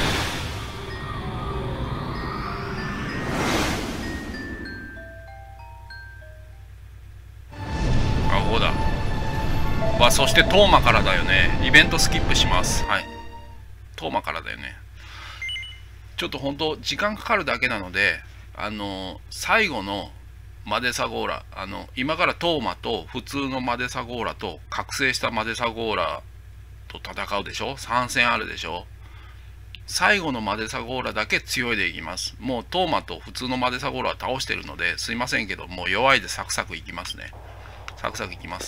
あ、ここだ。わ、そしてトーマからだよね。イベントスキップします。はい、トーマからだよね。ちょっと本当時間かかるだけなので、最後のマデサゴーラ、今からトーマと普通のマデサゴーラと覚醒したマデサゴーラと戦うでしょ。3戦あるでしょ。 最後のマデサゴーラだけ強いでいきます。もうトーマと普通のマデサゴーラは倒してるので、すいませんけど、もう弱いでサクサクいきますね。サクサクいきます。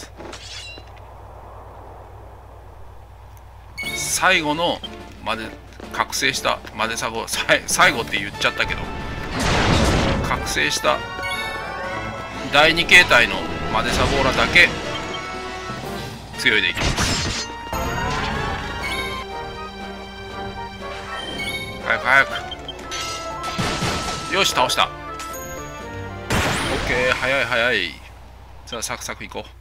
最後の覚醒したマデサゴーラ、最後って言っちゃったけど、覚醒した第2形態のマデサゴーラだけ強いでいきます。早く早く。よし、倒した。オッケー、早い早い。さあサクサクいこ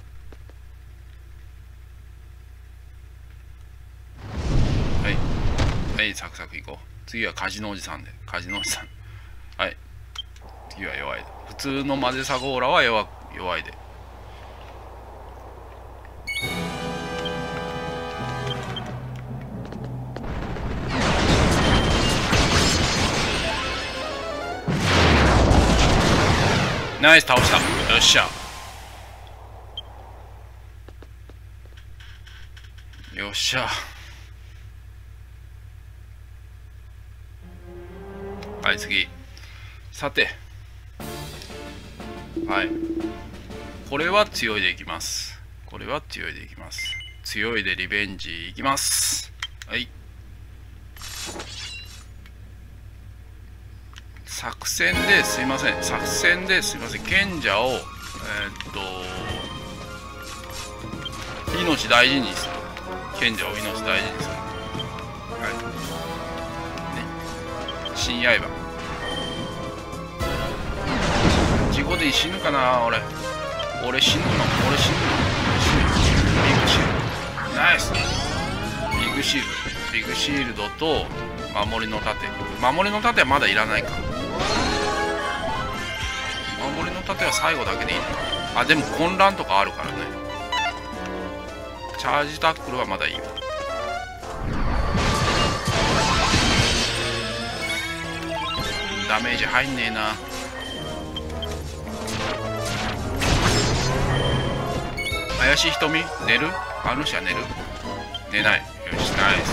う。はいはい、サクサクいこう。次はカジノおじさんで。カジノおじさん。はい、次は弱いで。普通のマデサゴーラは弱いで。ナイス、倒した。よっしゃ。よっしゃ。はい、次。さて。はい。これは強いでいきます。これは強いでいきます。強いでリベンジいきます。はい。作戦ですいません。作戦ですいません。賢者を、命大事にする。賢者を命大事にする。はい。ね。新刃。事故で死ぬかな俺。俺死ぬの。俺死ぬの。ビッグシールド。ナイス。ビッグシールド。ビッグシールドと守りの盾。守りの盾はまだいらないか。守りの盾は最後だけでいいのか。あ、でも混乱とかあるからね。チャージタックルはまだいいわ。ダメージ入んねえな。怪しい瞳寝る？あの人は寝る？寝ない。よし、ナイス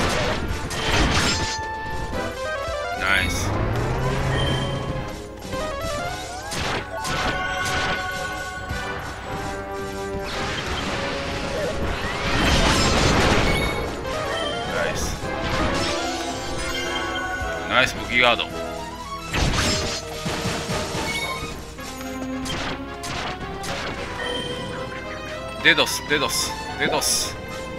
ナイス。ナイス武器ガード。デドスデドスデドス。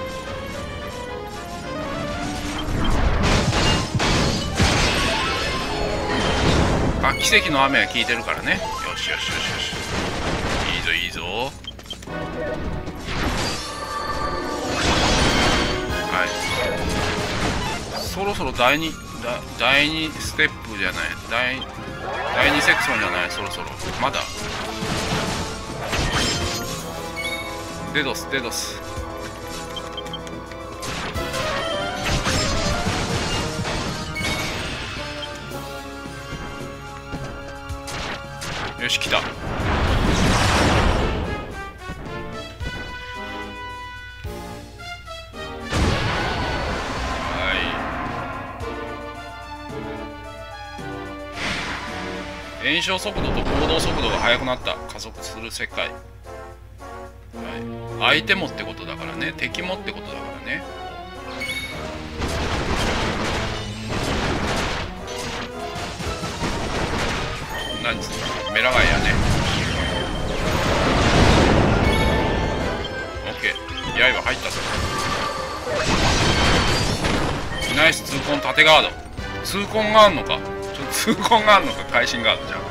あ、奇跡の雨は効いてるからね。よしよしよしよし。いいぞいいぞ。はい。そろそろ第2ステップじゃない。第2セクションじゃない。そろそろ。まだ。デドスデドス。よし、来た。燃焼速度と行動速度が速くなった。加速する世界。はい、相手もってことだからね。敵もってことだからね。何つうの、メラガイやね。オッケー。刃入ったぞ。ナイス痛恨縦ガード。痛恨があんのか。痛恨があるのか。会心ガードじゃん。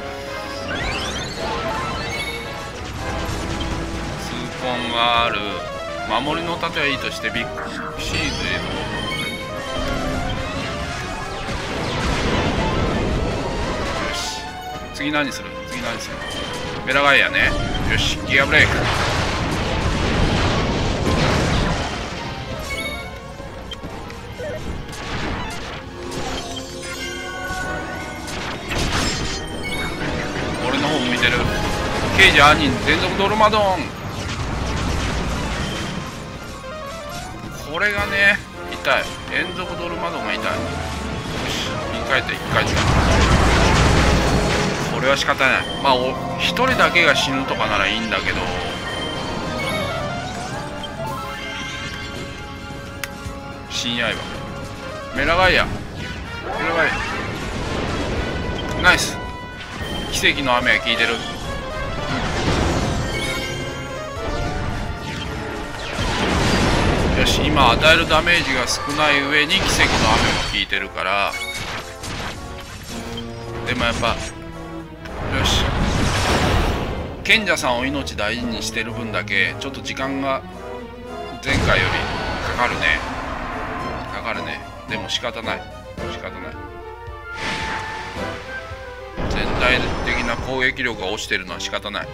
痛恨がある。守りの盾はいいとしてビッグシールド。よし、次何する。メラガイアね。よし、ギアブレイク。俺の方向いてる。刑事アニン連続ドルマドン。これがね、痛い。連続ドルマドンが痛い。 回やったら1回使う。これは仕方ない。まあ1人だけが死ぬとかならいいんだけど、新刃メラガイア、メラガイアナイス。奇跡の雨が効いてる。よし、今与えるダメージが少ない上に奇跡の雨も効いてるから、でもやっぱよし、賢者さんを命大事にしてる分だけちょっと時間が前回よりかかるね。でも仕方ない。全体的な攻撃力が落ちてるのは仕方ない。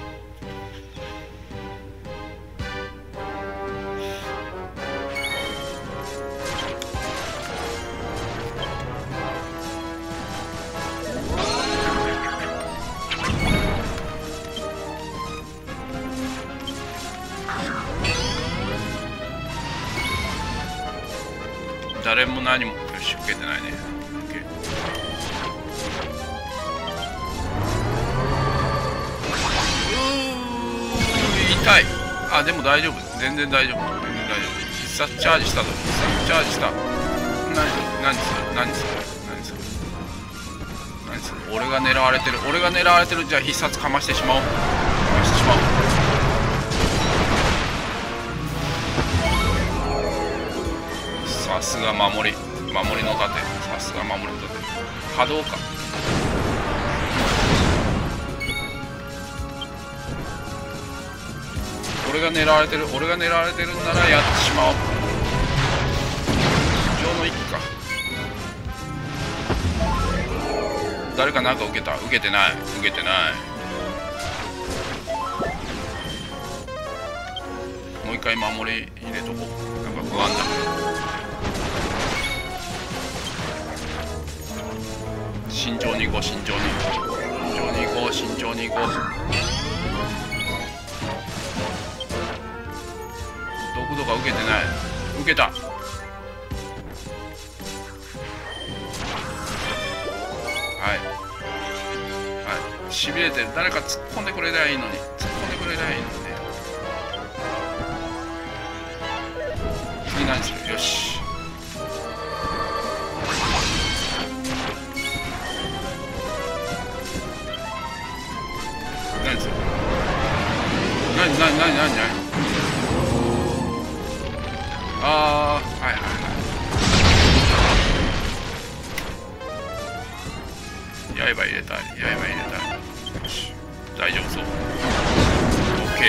誰も何も、よし、受けてないね。痛い。あ、でも大丈夫。全然大丈夫。必殺チャージしたぞ。チャージした。何する。俺が狙われてる。じゃあ必殺かましてしまおう。さすが守りの盾。波動か。俺が狙われてるんならやってしまおう。上の一か。誰かなんか受けてない。もう一回守り入れとこう。なんか不安だ。慎重に行こう。毒とか受けてない。受けた。しびれてる。誰か突っ込んでくれりゃいいのにね。次何する。よし、何する。何ああ、刃入れたい。よし、大丈夫そう。 OK。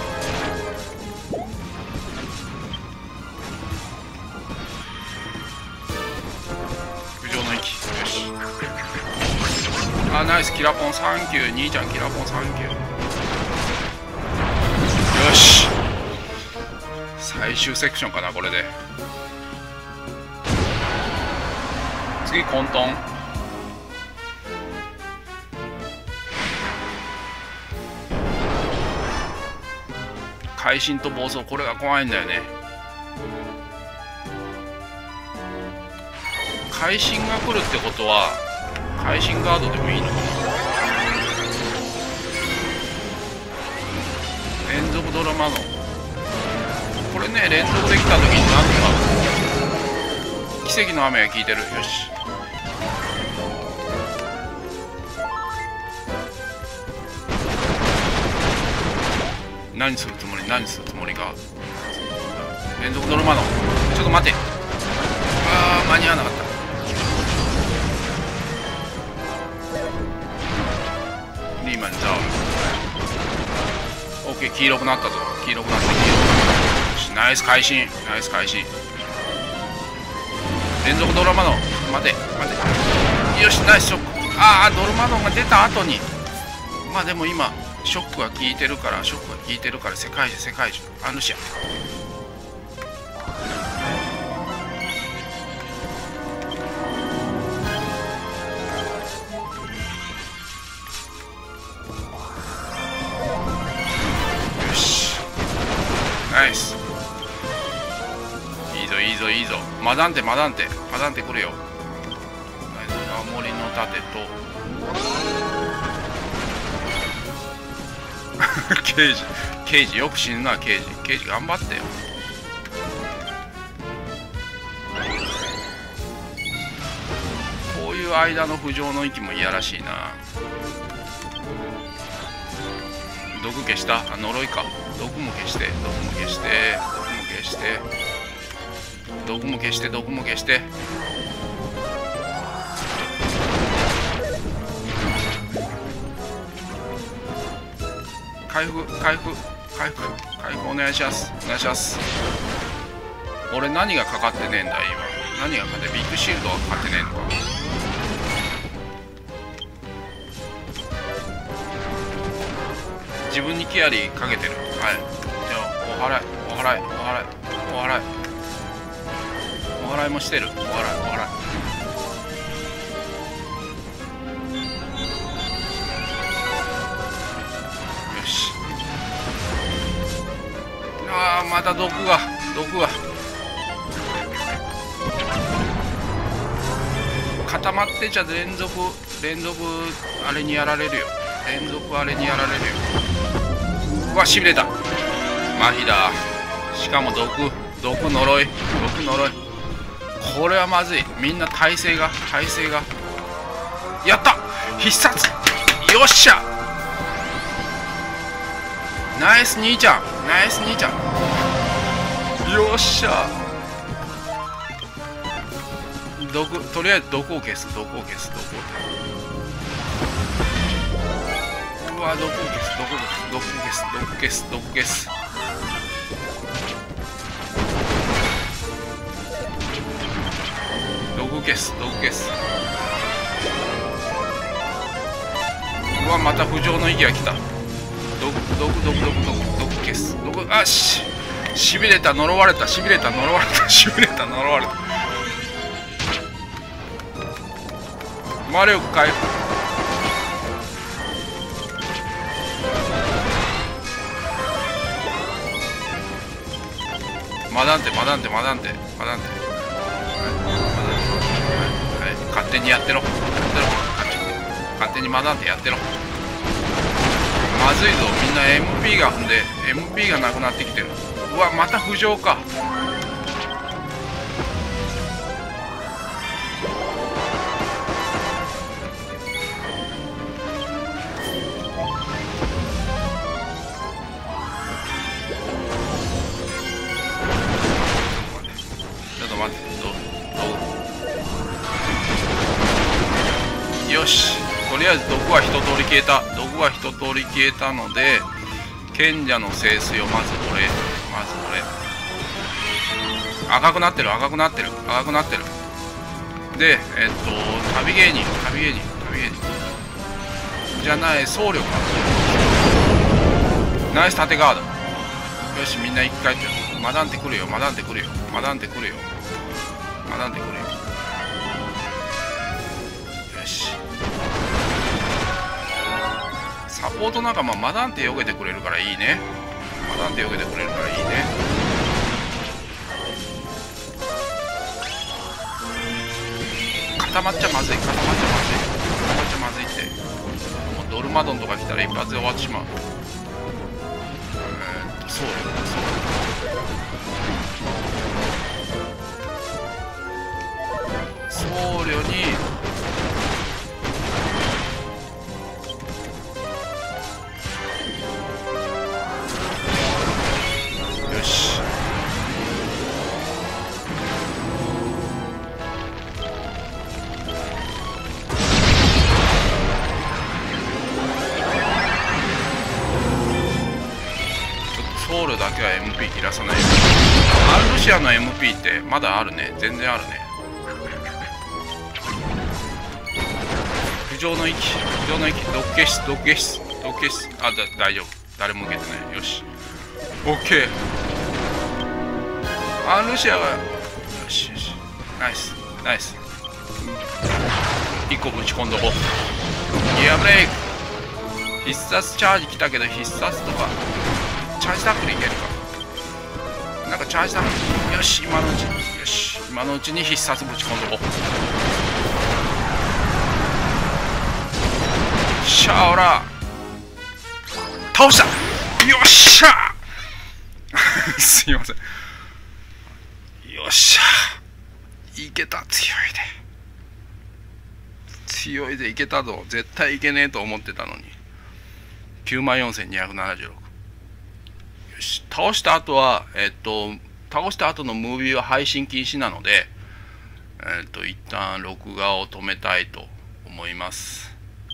浮上の息。よし、あ、ナイス。キラポンサンキュー。兄ちゃんキラポンサンキュー。よし、最終セクションかな、これで。次混沌。会心と暴走、これが怖いんだよね。会心が来るってことは会心ガードでもいいのかな。連続ドラマのこれね、連続できた時になんとか奇跡の雨が効いてる。よし、何するつもりか。連続ドラマの、ちょっと待て。あー、間に合わなかった。リーマンザー。 OK、黄色くなったぞ。黄色くなった。ナイス会心。連続ドラマの、待て。よし、ナイスショック。ああ、ドラマノンが出た後に、まあでも今ショックが効いてるから世界中アヌシア。よし、ナイス。いいぞ。マダンテ来るよ。守り盾と刑事よく死ぬな。刑事頑張ってよ。こういう間の浮上の息もいやらしいな。毒消した。呪いか。毒も消して、毒も消して、毒も消して、毒も消して、毒も消して。回復お願いします。お願いします。俺何がかかってねえんだ今。何がかかって、ビッグシールドがかかってねえのか。自分にケアリーかけてる。はい。じゃあお祓いもしてる。お祓い。よし。ああ、また毒が固まってちゃ連続あれにやられるよ。うわ、しびれた。麻痺だ。しかも毒呪い。これはまずい。みんな耐性がやった。必殺。よっしゃ。ナイス兄ちゃん。よっしゃ。とりあえず毒を消す。うわ、毒消す。うわ、また浮上の息が来た。毒消す。あしびれた。呪われた。魔力回復。マダンテ。勝手にやってろ。勝手にマダンテやってろ。まずいぞ。みんな MP が踏んで MP がなくなってきてる。うわ、また浮上か。よし、とりあえず毒は一通り消えたので、賢者の聖水をまず俺赤くなってる。で旅芸人じゃない、僧侶か。ナイス縦ガード。よし、みんな生き返ってる。マダンテ来るよ。よし、サポート仲間マダンテ避けてくれるからいいね。固まっちゃまずいって。もうドルマドンとか来たら一発で終わってしまう。僧侶によし。ソウルだけは MP 切らさないよ。アンルシアの MP ってまだあるね。全然あるね。浮上の息。毒消し。大丈夫。誰も受けてない。よし。OK。アンルシアがよし。ナイス。1個ぶち込んどこう。ギアブレイク。必殺チャージ来たけど、必殺とかチャージタックルいけるか。なんかチャージタックル。よし、今のうちに必殺ぶち込んどこう。 しゃあ、おら倒した。よっしゃすいません。よっしゃ、いけた。強いでいけたぞ。絶対いけねえと思ってたのに。94,276。よし、倒した後は倒した後のムービーは配信禁止なので、一旦録画を止めたいと思います。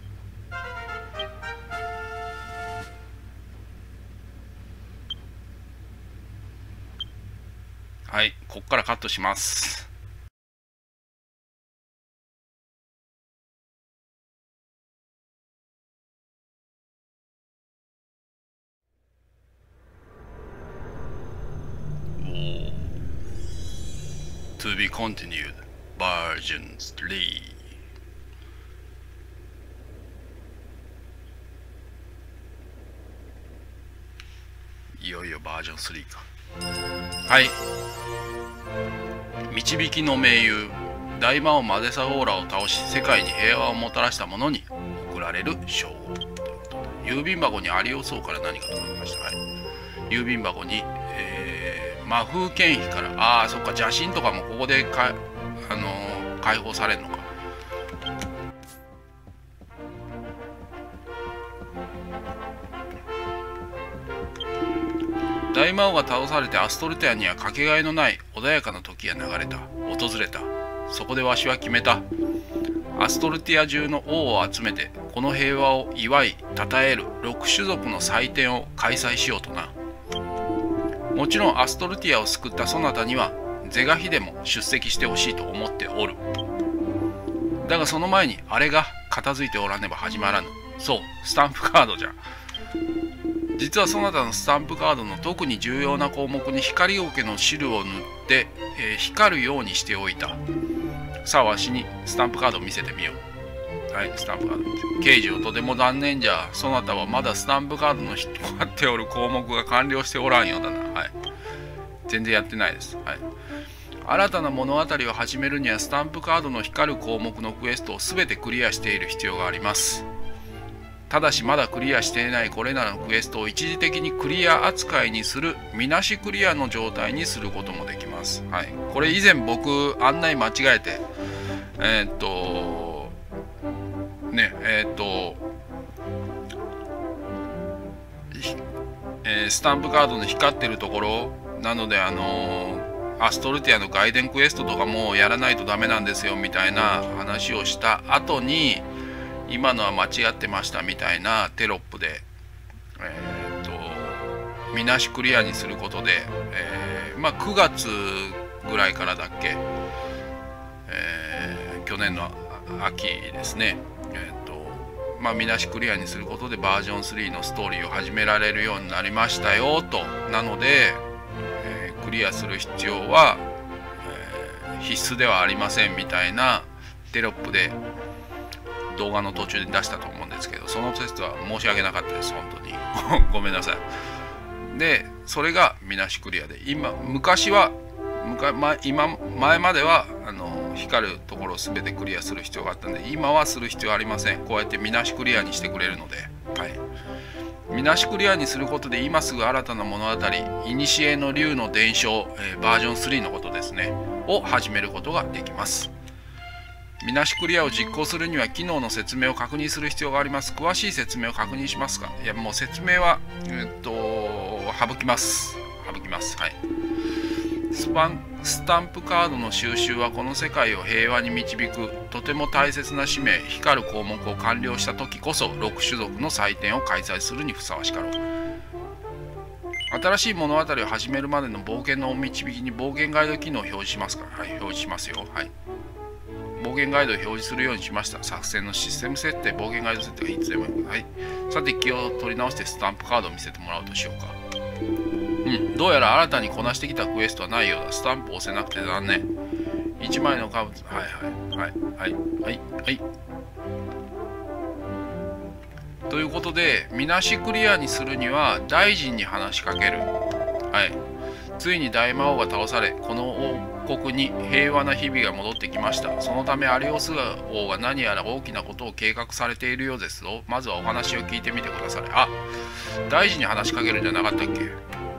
はい、こっからカットします。To be continued version 3。いよいよバージョン3か。はい、導きの盟友大魔王マデサゴーラを倒し世界に平和をもたらした者に贈られる称号ということで、郵便箱にアリオソウから何か届きました。はい、郵便箱に、魔風剣碑から、そっか、邪神とかもここで解放されるのか。大魔王が倒されてアストルテアにはかけがえのない穏やかな時が流れた。訪れた。そこでわしは決めた。アストルティア中の王を集めてこの平和を祝い称える6種族の祭典を開催しようとな。もちろんアストルティアを救ったそなたには是が非でも出席してほしいと思っておる。だがその前にあれが片付いておらねば始まらぬ。そう、スタンプカードじゃ。実はそなたのスタンプカードの特に重要な項目に光桶の汁を塗って、光るようにしておいた。さあわしにスタンプカードを見せてみよう。はい、スタンプカード。刑事をとても残念じゃ。そなたはまだスタンプカードの引っかかっておる項目が完了しておらんようだな。はい、全然やってないです。はい、新たな物語を始めるにはスタンプカードの光る項目のクエストを全てクリアしている必要があります。ただしまだクリアしていないこれらのクエストを一時的にクリア扱いにするみなしクリアの状態にすることもできます。はい、これ以前僕案内間違えてスタンプカードの光ってるところなのでアストルティアの外伝クエストとかもやらないとダメなんですよみたいな話をした後に、今のは間違ってましたみたいなテロップでみなしクリアにすることで、9月ぐらいからだっけ、去年の秋ですね、みなしクリアにすることでバージョン3のストーリーを始められるようになりましたよと。なので、クリアする必要は、必須ではありませんみたいなテロップで動画の途中で出したと思うんですけど、そのテストは申し訳なかったです。本当にごめんなさい。でそれがみなしクリアで、前までは光るところを全てクリアする必要があったんで、今はする必要ありません。こうやってみなしクリアにしてくれるので、はい、みなしクリアにすることで今すぐ新たな物語「いにしえの竜の伝承」バージョン3のことですねを始めることができます。みなしクリアを実行するには機能の説明を確認する必要があります。詳しい説明を確認しますか？いや、もう説明は省きます。はい。スタンプカードの収集はこの世界を平和に導くとても大切な使命。光る項目を完了した時こそ6種族の祭典を開催するにふさわしかろう。新しい物語を始めるまでの冒険の導きに冒険ガイド機能を表示しますから。はい、表示しますよ。はい。冒険ガイドを表示するようにしました。作戦のシステム設定、冒険ガイド設定がいつでもいい。はい。さて、気を取り直してスタンプカードを見せてもらうとしようか。どうやら新たにこなしてきたクエストはないようだ。スタンプを押せなくて残念。1枚のカード、はい。ということで、みなしクリアにするには大臣に話しかける。はい。 ついに大魔王が倒され、この王国に平和な日々が戻ってきました。そのためアリオス王が何やら大きなことを計画されているようですぞ。まずはお話を聞いてみてください。あ、大臣に話しかけるんじゃなかったっけ？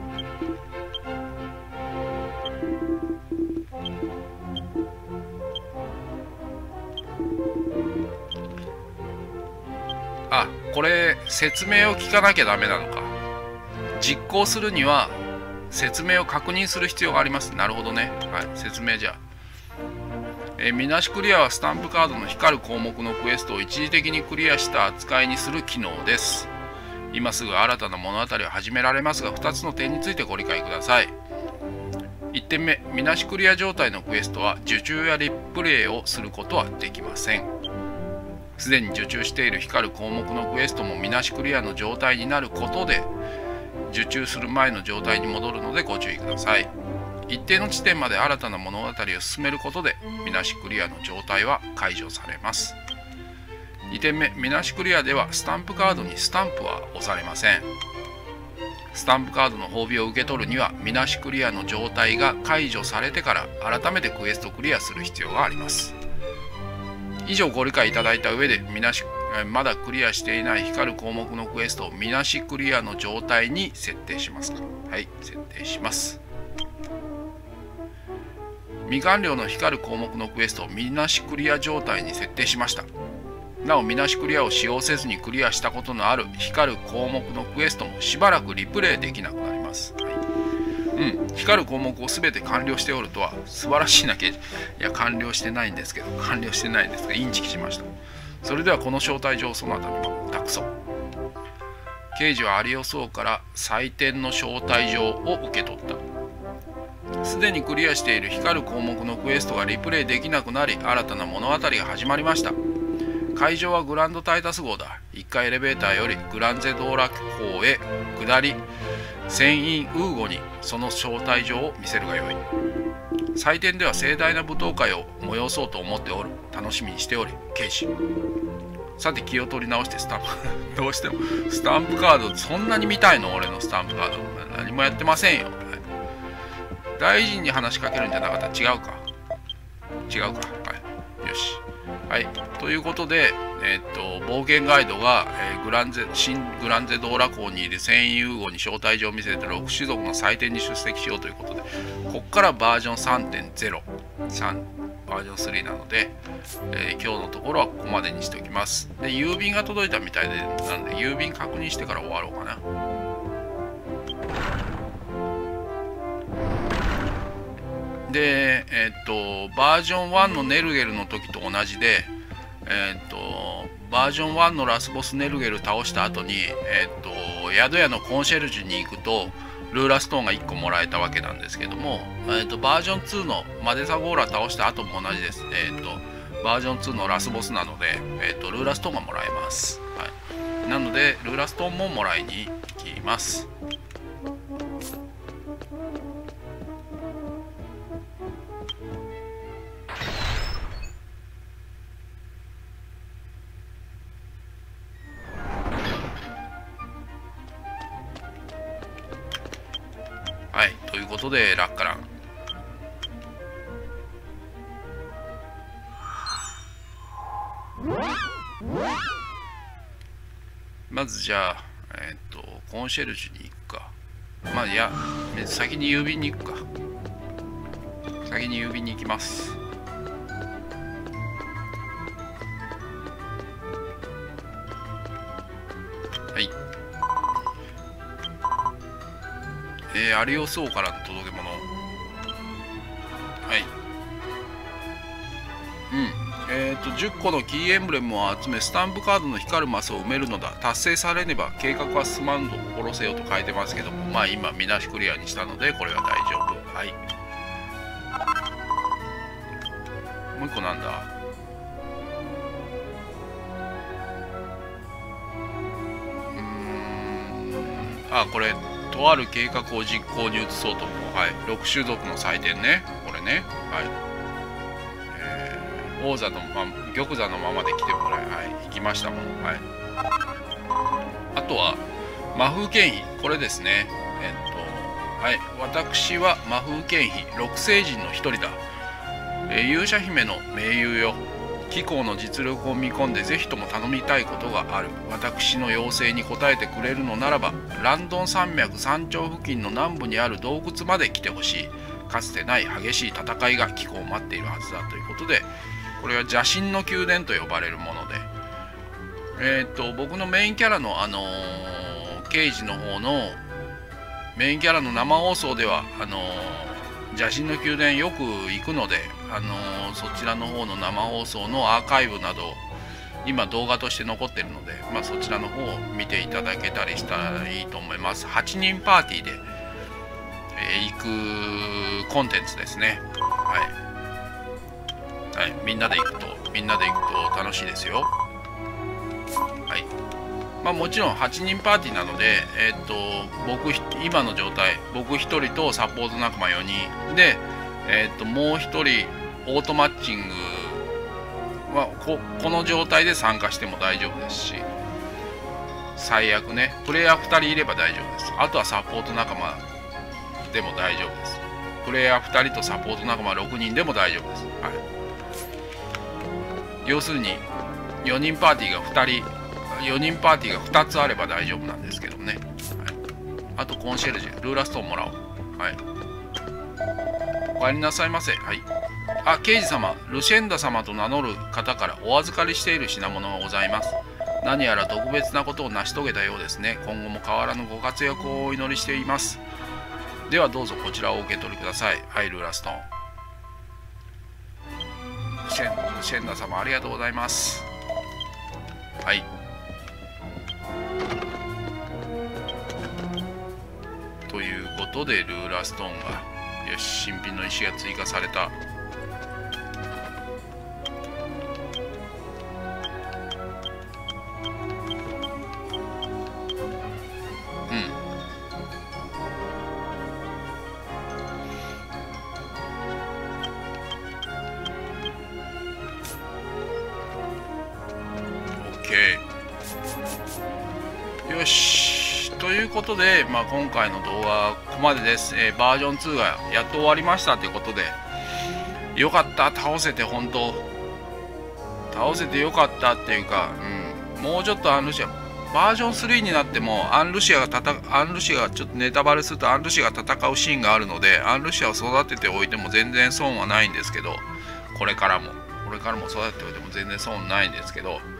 あ、これ説明を聞かなきゃダメなのか。実行するには説明を確認する必要があります。なるほどね。はい、説明じゃあ。みなしクリアはスタンプカードの光る項目のクエストを一時的にクリアした扱いにする機能です。今すぐ新たな物語を始められますが、2つの点についてご理解ください。1点目、みなしクリア状態のクエストは受注やリプレイをすることはできません。すでに受注している光る項目のクエストもみなしクリアの状態になることで受注する前の状態に戻るのでご注意ください。一定の地点まで新たな物語を進めることでみなしクリアの状態は解除されます。2点目、みなしクリアではスタンプカードにスタンプは押されません。スタンプカードの褒美を受け取るにはみなしクリアの状態が解除されてから改めてクエストクリアする必要があります。以上ご理解いただいた上でまだクリアしていない光る項目のクエストをみなしクリアの状態に設定しますか。はい、設定します。未完了の光る項目のクエストをみなしクリア状態に設定しました。なおみなしクリアを使用せずにクリアしたことのある光る項目のクエストもしばらくリプレイできなくなります。はい、光る項目を全て完了しておるとは素晴らしいなけ。いや、完了してないんですけど、インチキしました。それではこの招待状をそなたにも託そう。刑事はアリオス王から採点の招待状を受け取った。すでにクリアしている光る項目のクエストがリプレイできなくなり、新たな物語が始まりました。会場はグランドタイタス号だ。1階エレベーターよりグランゼドーラ港へ下り、船員ウーゴにその招待状を見せるがよい。祭典では盛大な舞踏会を催そうと思っておる。楽しみにしており、刑事。さて気を取り直してスタンプどうしてもスタンプカードそんなに見たいの？俺のスタンプカード何もやってませんよ。大臣に話しかけるんじゃなかった。違うか。はい、よし。はい、ということで、冒険ガイドが、新グランゼドーラ港にいる船員ユーゴに招待状を見せて6種族の祭典に出席しようということで、ここからバージョン 3.0、バージョン3なので、今日のところはここまでにしておきます。で、郵便が届いたみたいで、なんで郵便確認してから終わろうかな。で、バージョン1のネルゲルの時と同じで、バージョン1のラスボスネルゲル倒した後に、宿屋のコンシェルジュに行くとルーラストーンが1個もらえたわけなんですけども、バージョン2のマデサゴーラ倒した後も同じです。バージョン2のラスボスなので、ルーラストーンがもらえます。はい、なのでルーラストーンももらいに行きます。はい、ということでラッカラン。まずじゃあ、コンシェルジュに行くか。まあいや、先に郵便に行くか。先に郵便に行きます。はい。アリオス王からの届け物。はい。10個のキーエンブレムを集めスタンプカードの光るマスを埋めるのだ。達成されねば計画は進まんと心せよと書いてますけども、まあ今みなしクリアにしたのでこれは大丈夫。はい。もう一個なんだ。これとある計画を実行に移そうと思う。はい、6種族の祭典ね、これね。はい、王座の玉座のままで来てもらい、はい、行きましたもん。はい、あとは魔風権威、これですね。 はい、私は魔風剣妃六星人の一人だ。勇者姫の盟友よ。貴公の実力を見込んでぜひとも頼みたいことがある。私の要請に応えてくれるのならば、ランドン山脈山頂付近の南部にある洞窟まで来てほしい。かつてない激しい戦いが貴公を待っているはずだということで、これは邪神の宮殿と呼ばれるもので、僕のメインキャラの刑事の方のメインキャラの生放送では邪神の宮殿よく行くので、そちらの方の生放送のアーカイブなど今動画として残っているので、そちらの方を見ていただけたりしたらいいと思います。8人パーティーで、行くコンテンツですね。はい、みんなで行くと楽しいですよ。はい、もちろん8人パーティーなので、今の状態、僕1人とサポート仲間4人で、もう1人オートマッチングはこの状態で参加しても大丈夫ですし、最悪ね、プレイヤー2人いれば大丈夫です。あとはサポート仲間でも大丈夫です。プレイヤー2人とサポート仲間6人でも大丈夫です。はい、要するに4人パーティーが4人パーティーが2つあれば大丈夫なんですけどね。はい、あとコンシェルジュ、ルーラストーンもらおう。はい。お帰りなさいませ。はい。あ、刑事様、ルシェンダ様と名乗る方からお預かりしている品物がございます。何やら特別なことを成し遂げたようですね。今後も変わらぬご活躍をお祈りしています。ではどうぞこちらをお受け取りください。はい、ルーラストーン。ルシェンダ様、ありがとうございます。はい。ということで、ルーラストーンが、よし、新品の石が追加された。よし、ということで、今回の動画はここまでです。バージョン2がやっと終わりましたということで、よかった、倒せて本当倒せてよかったっていうか、もうちょっとアンルシアバージョン3になってもアンルシアがちょっとネタバレするとアンルシアが戦うシーンがあるので、アンルシアを育てておいても全然損はないんですけど、これからも育てておいても全然損ないんですけど、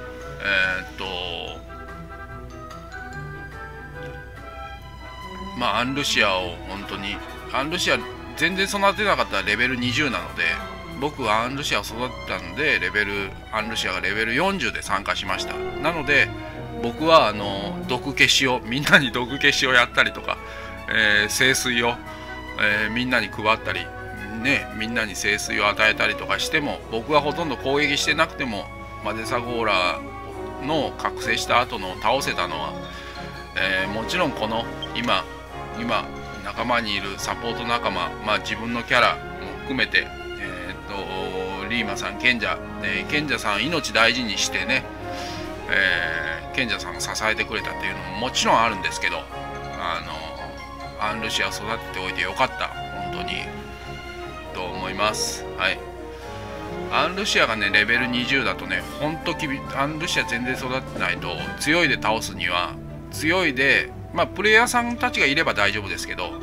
アンルシアを本当にアンルシア全然育てなかったらレベル20なので、僕はアンルシアを育てたのでアンルシアがレベル40で参加しました。なので僕は毒消しをみんなに毒消しをやったりとか、聖水を、みんなに配ったりね、みんなに聖水を与えたりとかしても、僕はほとんど攻撃してなくてもマデサゴーラの覚醒した後の倒せたのは、もちろんこの今仲間にいるサポート仲間、自分のキャラも含めて、リーマさん、賢者さん命大事にしてね、賢者さんが支えてくれたっていうのももちろんあるんですけど、アンルシアを育てておいてよかった、本当にと思います。はい。アンルシアがねレベル20だとね、ほんとアンルシア全然育てないと、強いで倒すには強いで、プレイヤーさんたちがいれば大丈夫ですけど、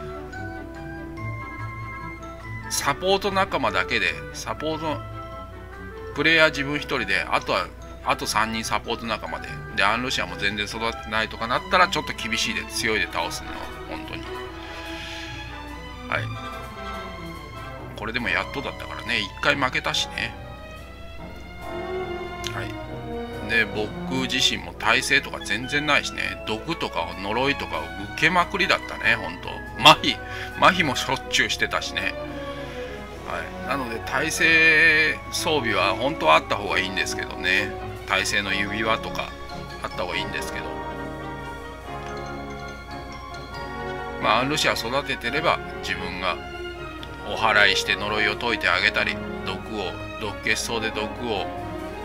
サポート仲間だけでプレイヤー自分1人で、あと3人サポート仲間でアンルシアも全然育てないとかなったらちょっと厳しいで、強いで倒すのは本当に。はい。これでもやっとだったからね、1回負けたしね。はい。で、僕自身も耐性とか全然ないしね、毒とか呪いとか受けまくりだったね、ほんと。麻痺もしょっちゅうしてたしね。はい。なので耐性装備は本当はあった方がいいんですけどね、耐性の指輪とかあった方がいいんですけど、アンルシア育ててれば自分がお祓いして呪いを解いてあげたり、毒消しそうで毒を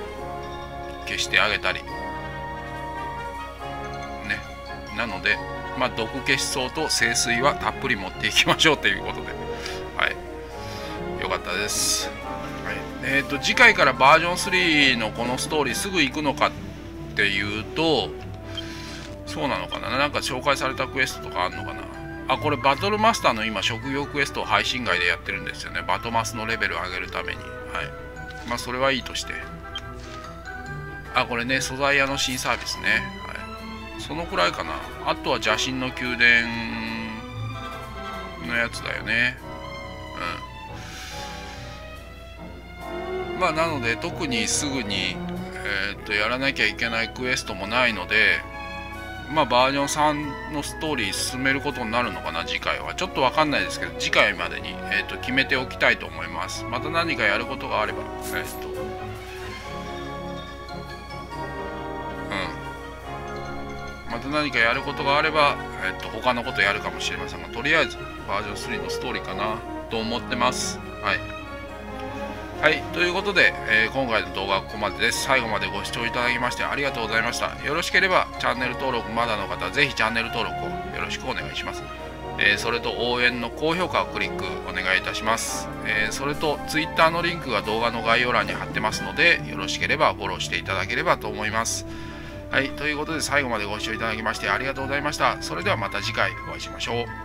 消してあげたりね。なので毒消し草と清水はたっぷり持っていきましょうということで、はい、よかったです。はい、次回からバージョン3のこのストーリーすぐ行くのかっていうと、そうなのかな、なんか紹介されたクエストとかあるのかな。あ、これバトルマスターの今職業クエストを配信外でやってるんですよね。バトマスのレベルを上げるために。はい。それはいいとして。あ、これね、素材屋の新サービスね。はい。そのくらいかな。あとは邪神の宮殿のやつだよね。なので特にすぐに、やらなきゃいけないクエストもないので、バージョン3のストーリー進めることになるのかな、次回は。ちょっとわかんないですけど、次回までに、決めておきたいと思います。また何かやることがあれば、また何かやることがあれば、他のことやるかもしれませんが、とりあえずバージョン3のストーリーかなと思ってます。はい。はい、ということで、今回の動画はここまでです。最後までご視聴いただきましてありがとうございました。よろしければチャンネル登録まだの方はぜひチャンネル登録をよろしくお願いします。それと応援の高評価をクリックお願いいたします。それと Twitter のリンクが動画の概要欄に貼ってますので、よろしければフォローしていただければと思います。はい、ということで最後までご視聴いただきましてありがとうございました。それではまた次回お会いしましょう。